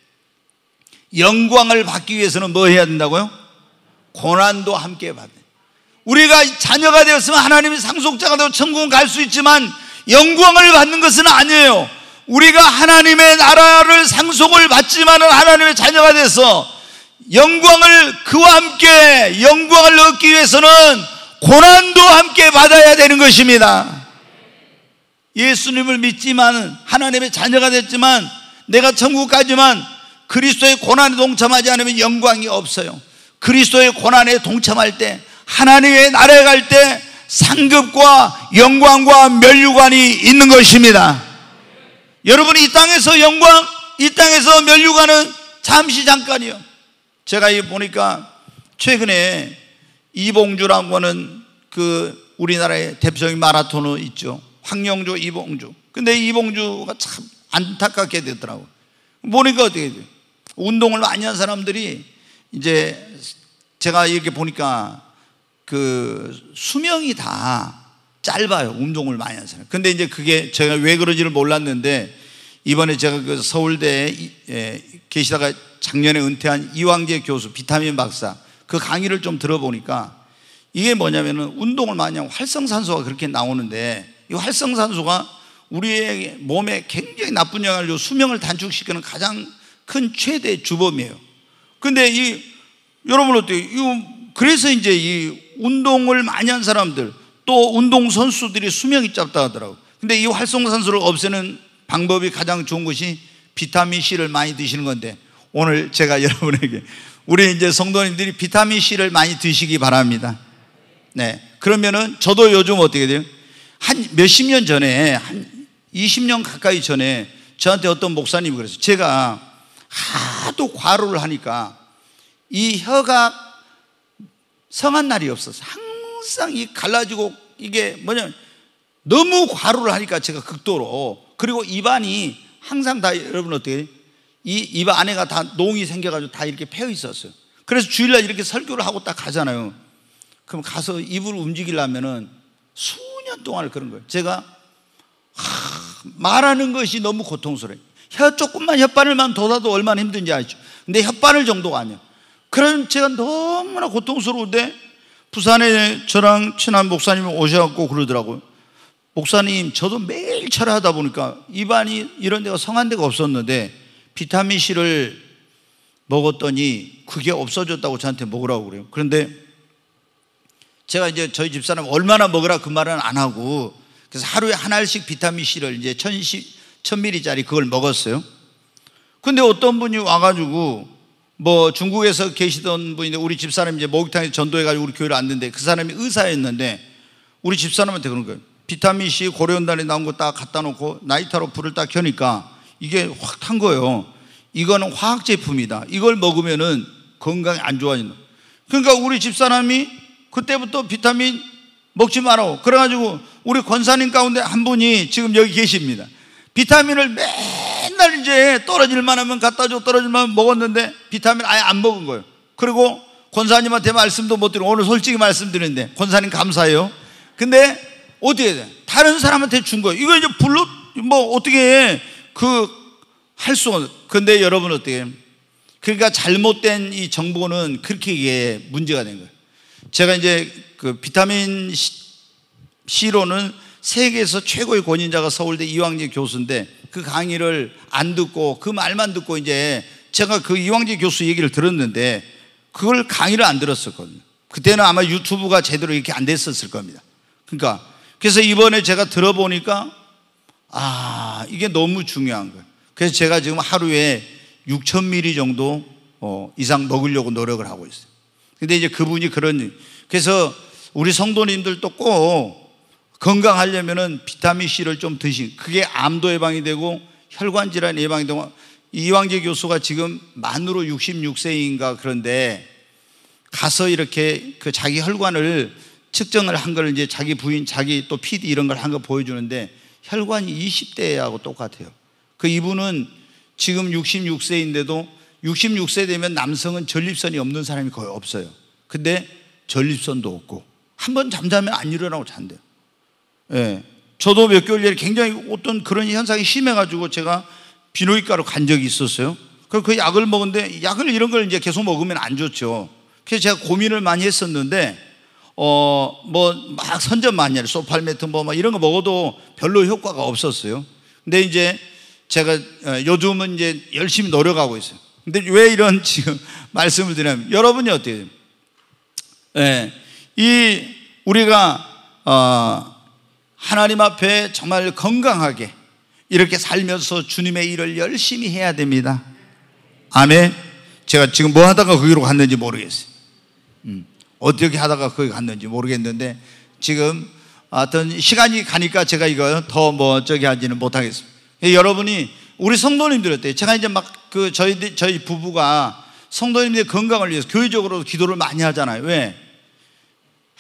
영광을 받기 위해서는 뭐 해야 된다고요? 고난도 함께 받아요. 우리가 자녀가 되었으면 하나님의 상속자가 되고 천국은 갈 수 있지만 영광을 받는 것은 아니에요. 우리가 하나님의 나라를 상속을 받지만은 하나님의 자녀가 돼서 영광을, 그와 함께 영광을 얻기 위해서는 고난도 함께 받아야 되는 것입니다. 예수님을 믿지만 하나님의 자녀가 됐지만 내가 천국 가지만 그리스도의 고난에 동참하지 않으면 영광이 없어요. 그리스도의 고난에 동참할 때, 하나님의 나라에 갈 때 상급과 영광과 면류관이 있는 것입니다. 여러분이 이 땅에서 영광, 이 땅에서 면류관은 잠시 잠깐이요. 제가 보니까 최근에 이봉주라고 하는 그 우리나라의 대표적인 마라토너 있죠. 황영조, 이봉주. 근데 이봉주가 참 안타깝게 됐더라고. 보니까 어떻게 돼요? 운동을 많이 한 사람들이 이제 제가 이렇게 보니까 그 수명이 다 짧아요. 운동을 많이 한 사람. 근데 이제 그게 제가 왜 그런지를 몰랐는데 이번에 제가 그 서울대에 계시다가 작년에 은퇴한 이왕재 교수, 비타민 박사 그 강의를 좀 들어보니까 이게 뭐냐면은 운동을 많이 하면 활성산소가 그렇게 나오는데 이 활성산소가 우리의 몸에 굉장히 나쁜 영향을 주고 수명을 단축시키는 가장 큰 최대 주범이에요. 근데 여러분 어때요? 그래서 이제 이 운동을 많이 한 사람들 또 운동선수들이 수명이 짧다 하더라고요. 근데 이 활성산소를 없애는 방법이 가장 좋은 것이 비타민C를 많이 드시는 건데 오늘 제가 여러분에게 우리 이제 성도님들이 비타민C를 많이 드시기 바랍니다. 네. 그러면은 저도 요즘 어떻게 돼요? 한 몇십 년 전에, 한 20년 가까이 전에 저한테 어떤 목사님이 그랬어요. 제가 하도 과로를 하니까 이 혀가 성한 날이 없었어요. 항상 이 갈라지고 이게 뭐냐면 너무 과로를 하니까 제가 극도로, 그리고 입안이 항상 다 여러분 어떻게 이 입 안에가 다 농이 생겨가지고 다 이렇게 패여 있었어요. 그래서 주일날 이렇게 설교를 하고 딱 가잖아요. 그럼 가서 입을 움직이려면은 수년 동안을 그런 거예요. 제가 말하는 것이 너무 고통스러워요. 조금만 혓바늘만 돋아도 얼마나 힘든지 아시죠? 근데 혓바늘 정도가 아니에요. 그런 제가 너무나 고통스러운데 부산에 저랑 친한 목사님이 오셔갖고 그러더라고요. 목사님, 저도 매일 철회하다 보니까 입안이 이런 데가 성한 데가 없었는데 비타민C를 먹었더니 그게 없어졌다고 저한테 먹으라고 그래요. 그런데 제가 이제 저희 집사람 얼마나 먹으라 그 말은 안 하고 그래서 하루에 한 알씩 비타민C를 이제 1000ml짜리 그걸 먹었어요. 근데 어떤 분이 와가지고 뭐 중국에서 계시던 분인데 우리 집사람이 이제 목욕탕에서 전도해가지고 우리 교회를 왔는데 그 사람이 의사였는데 우리 집사람한테 그런 거예요. 비타민C 고려온단에 나온 거 딱 갖다 놓고 나이타로 불을 딱 켜니까 이게 확 탄 거예요. 이거는 화학 제품이다. 이걸 먹으면은 건강이 안 좋아진다. 그러니까 우리 집사람이 그때부터 비타민 먹지 말라고. 그래가지고 우리 권사님 가운데 한 분이 지금 여기 계십니다. 비타민을 맨날 이제 떨어질만 하면 갖다 줘, 떨어질만 하면 먹었는데 비타민 아예 안 먹은 거예요. 그리고 권사님한테 말씀도 못 드리고 오늘 솔직히 말씀드리는데 권사님 감사해요. 근데 어떻게 돼? 다른 사람한테 준 거예요. 이거 이제 불로 뭐 어떻게 할 수가 없어요. 근데 여러분 어떻게 해요? 그러니까 잘못된 이 정보는 그렇게 이게 문제가 된 거예요. 제가 이제 그 비타민 C로는 세계에서 최고의 권위자가 서울대 이왕재 교수인데 그 강의를 안 듣고 그 말만 듣고 이제 제가 그 이왕재 교수 얘기를 들었는데 그걸 강의를 안 들었었거든요. 그때는 아마 유튜브가 제대로 이렇게 안 됐었을 겁니다. 그러니까 그래서 이번에 제가 들어보니까 이게 너무 중요한 거예요. 그래서 제가 지금 하루에 6000ml 정도 이상 먹으려고 노력을 하고 있어요. 근데 이제 그분이 그래서 우리 성도님들도 꼭 건강하려면은 비타민C를 좀 그게 암도 예방이 되고 혈관 질환 예방이 되고 이왕재 교수가 지금 만으로 66세인가 그런데 가서 이렇게 그 자기 혈관을 측정을 한 걸 이제 자기 부인, 자기 또 PD 이런 걸 한 거 보여주는데 혈관이 20대하고 똑같아요. 이분은 지금 66세인데도 66세 되면 남성은 전립선이 없는 사람이 거의 없어요. 근데 전립선도 없고 한번 잠자면 안 일어나고 잔대요. 예. 저도 몇 개월 전에 굉장히 어떤 그런 현상이 심해가지고 제가 비뇨기과로 간 적이 있었어요. 그래서 그 약을 먹었는데 약을 이런 걸 이제 계속 먹으면 안 좋죠. 그래서 제가 고민을 많이 했었는데 막 선전 많이 해요. 소팔메트 막 이런 거 먹어도 별로 효과가 없었어요. 근데 이제 제가 요즘은 이제 열심히 노력하고 있어요. 근데 왜 이런 지금 말씀을 드리냐면 여러분이 어때요? 예, 우리가 하나님 앞에 정말 건강하게 이렇게 살면서 주님의 일을 열심히 해야 됩니다. 아멘. 제가 지금 뭐 하다가 거기로 갔는지 모르겠어요. 어떻게 하다가 거기 갔는지 모르겠는데 지금 하여튼 시간이 가니까 제가 이거 더 하지는 못하겠습니다. 여러분이 우리 성도님들 어때요? 제가 이제 막 저희 부부가 성도님들의 건강을 위해서 교회적으로 기도를 많이 하잖아요. 왜?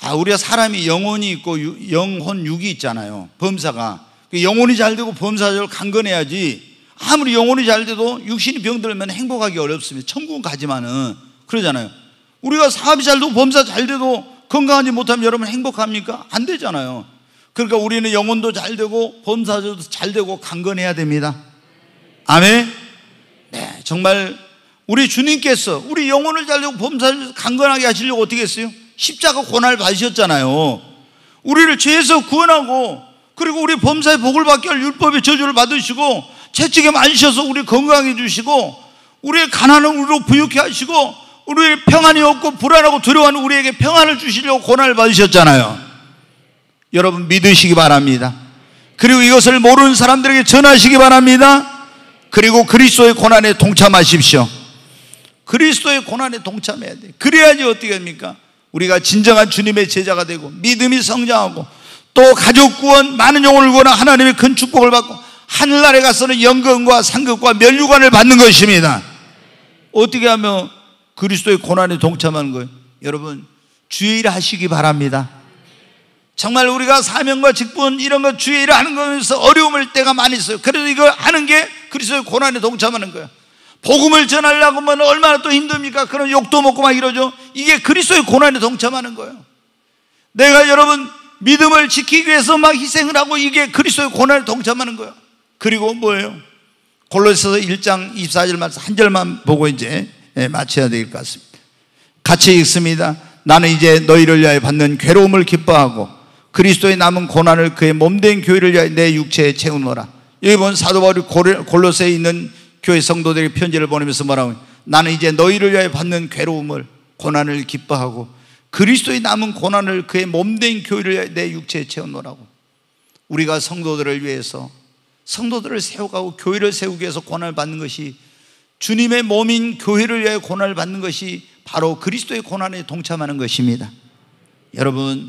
우리가 사람이 영혼이 있고 영혼 육이 있잖아요. 범사가. 영혼이 잘 되고 범사적으로 강건해야지, 아무리 영혼이 잘 돼도 육신이 병들면 행복하기 어렵습니다. 천국은 가지만은 그러잖아요. 우리가 사업이 잘 되고 범사 잘 돼도 건강하지 못하면 여러분 행복합니까? 안 되잖아요. 그러니까 우리는 영혼도 잘 되고 범사도 잘 되고 강건해야 됩니다. 아멘. 네, 정말 우리 주님께서 우리 영혼을 잘 되고 범사를 강건하게 하시려고 어떻게 했어요? 십자가 고난을 받으셨잖아요. 우리를 죄에서 구원하고, 그리고 우리 범사의 복을 받게 할 율법의 저주를 받으시고, 채찍에 맞으셔서 우리 건강해 주시고, 우리의 가난을 우리로 부유케 하시고, 우리의 평안이 없고 불안하고 두려워하는 우리에게 평안을 주시려고 고난을 받으셨잖아요. 여러분 믿으시기 바랍니다. 그리고 이것을 모르는 사람들에게 전하시기 바랍니다. 그리고 그리스도의 고난에 동참하십시오. 그리스도의 고난에 동참해야 돼요. 그래야지 어떻게 합니까? 우리가 진정한 주님의 제자가 되고 믿음이 성장하고, 또 가족 구원, 많은 영혼을 구원한 하나님의 큰 축복을 받고 하늘나라에 가서는 영광과 상급과 면류관을 받는 것입니다. 어떻게 하면 그리스도의 고난에 동참하는 거예요? 여러분 주의 일 하시기 바랍니다. 정말 우리가 사명과 직분 이런 거 주의 일을 하는 거면서 어려움을 때가 많이 있어요. 그래도 이거 하는 게 그리스도의 고난에 동참하는 거예요. 복음을 전하려고 하면 얼마나 또 힘듭니까? 그런 욕도 먹고 막 이러죠. 이게 그리스도의 고난에 동참하는 거예요. 내가 여러분 믿음을 지키기 위해서 막 희생을 하고, 이게 그리스도의 고난에 동참하는 거예요. 그리고 뭐예요? 골로새서 1장 24절 말씀 한 절만 보고 이제 마쳐야 될 것 같습니다. 같이 읽습니다. 나는 이제 너희를 위하여 받는 괴로움을 기뻐하고 그리스도의 남은 고난을 그의 몸된 교회를 위하여 내 육체에 채우노라. 여기 보면 사도 바울이 골로새에 있는 교회 성도들에게 편지를 보내면서 뭐라고 해요? 나는 이제 너희를 위하여 받는 괴로움을, 고난을 기뻐하고 그리스도의 남은 고난을 그의 몸된 교회를 위하여 내 육체에 채우노라고. 우리가 성도들을 위해서, 성도들을 세워가고 교회를 세우기 위해서 고난을 받는 것이, 주님의 몸인 교회를 위하여 고난을 받는 것이 바로 그리스도의 고난에 동참하는 것입니다. 여러분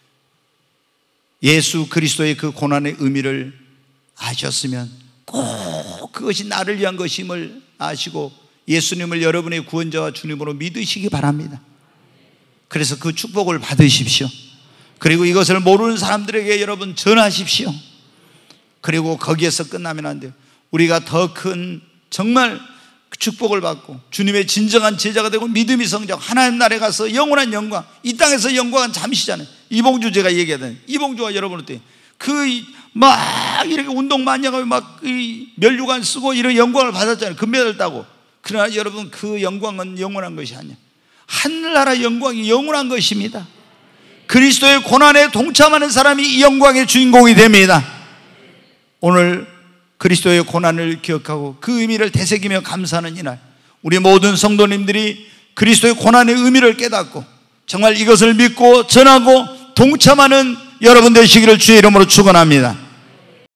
예수 그리스도의 그 고난의 의미를 아셨으면 꼭 그것이 나를 위한 것임을 아시고 예수님을 여러분의 구원자와 주님으로 믿으시기 바랍니다. 그래서 그 축복을 받으십시오. 그리고 이것을 모르는 사람들에게 여러분 전하십시오. 그리고 거기에서 끝나면 안 돼요. 우리가 더 큰 정말 축복을 받고 주님의 진정한 제자가 되고 믿음이 성장, 하나님 나라에 가서 영원한 영광, 이 땅에서 영광은 잠시잖아요. 이봉주 제가 얘기하던 이봉주가 여러분 어때요? 막 이렇게 운동 많이 하고 막 면류관 쓰고 이런 영광을 받았잖아요. 금메달 따고. 그러나 여러분 그 영광은 영원한 것이 아니에요. 하늘나라 영광이 영원한 것입니다. 그리스도의 고난에 동참하는 사람이 이 영광의 주인공이 됩니다. 오늘 그리스도의 고난을 기억하고 그 의미를 되새기며 감사하는 이날, 우리 모든 성도님들이 그리스도의 고난의 의미를 깨닫고 정말 이것을 믿고 전하고 동참하는 여러분 되시기를 주의 이름으로 축원합니다.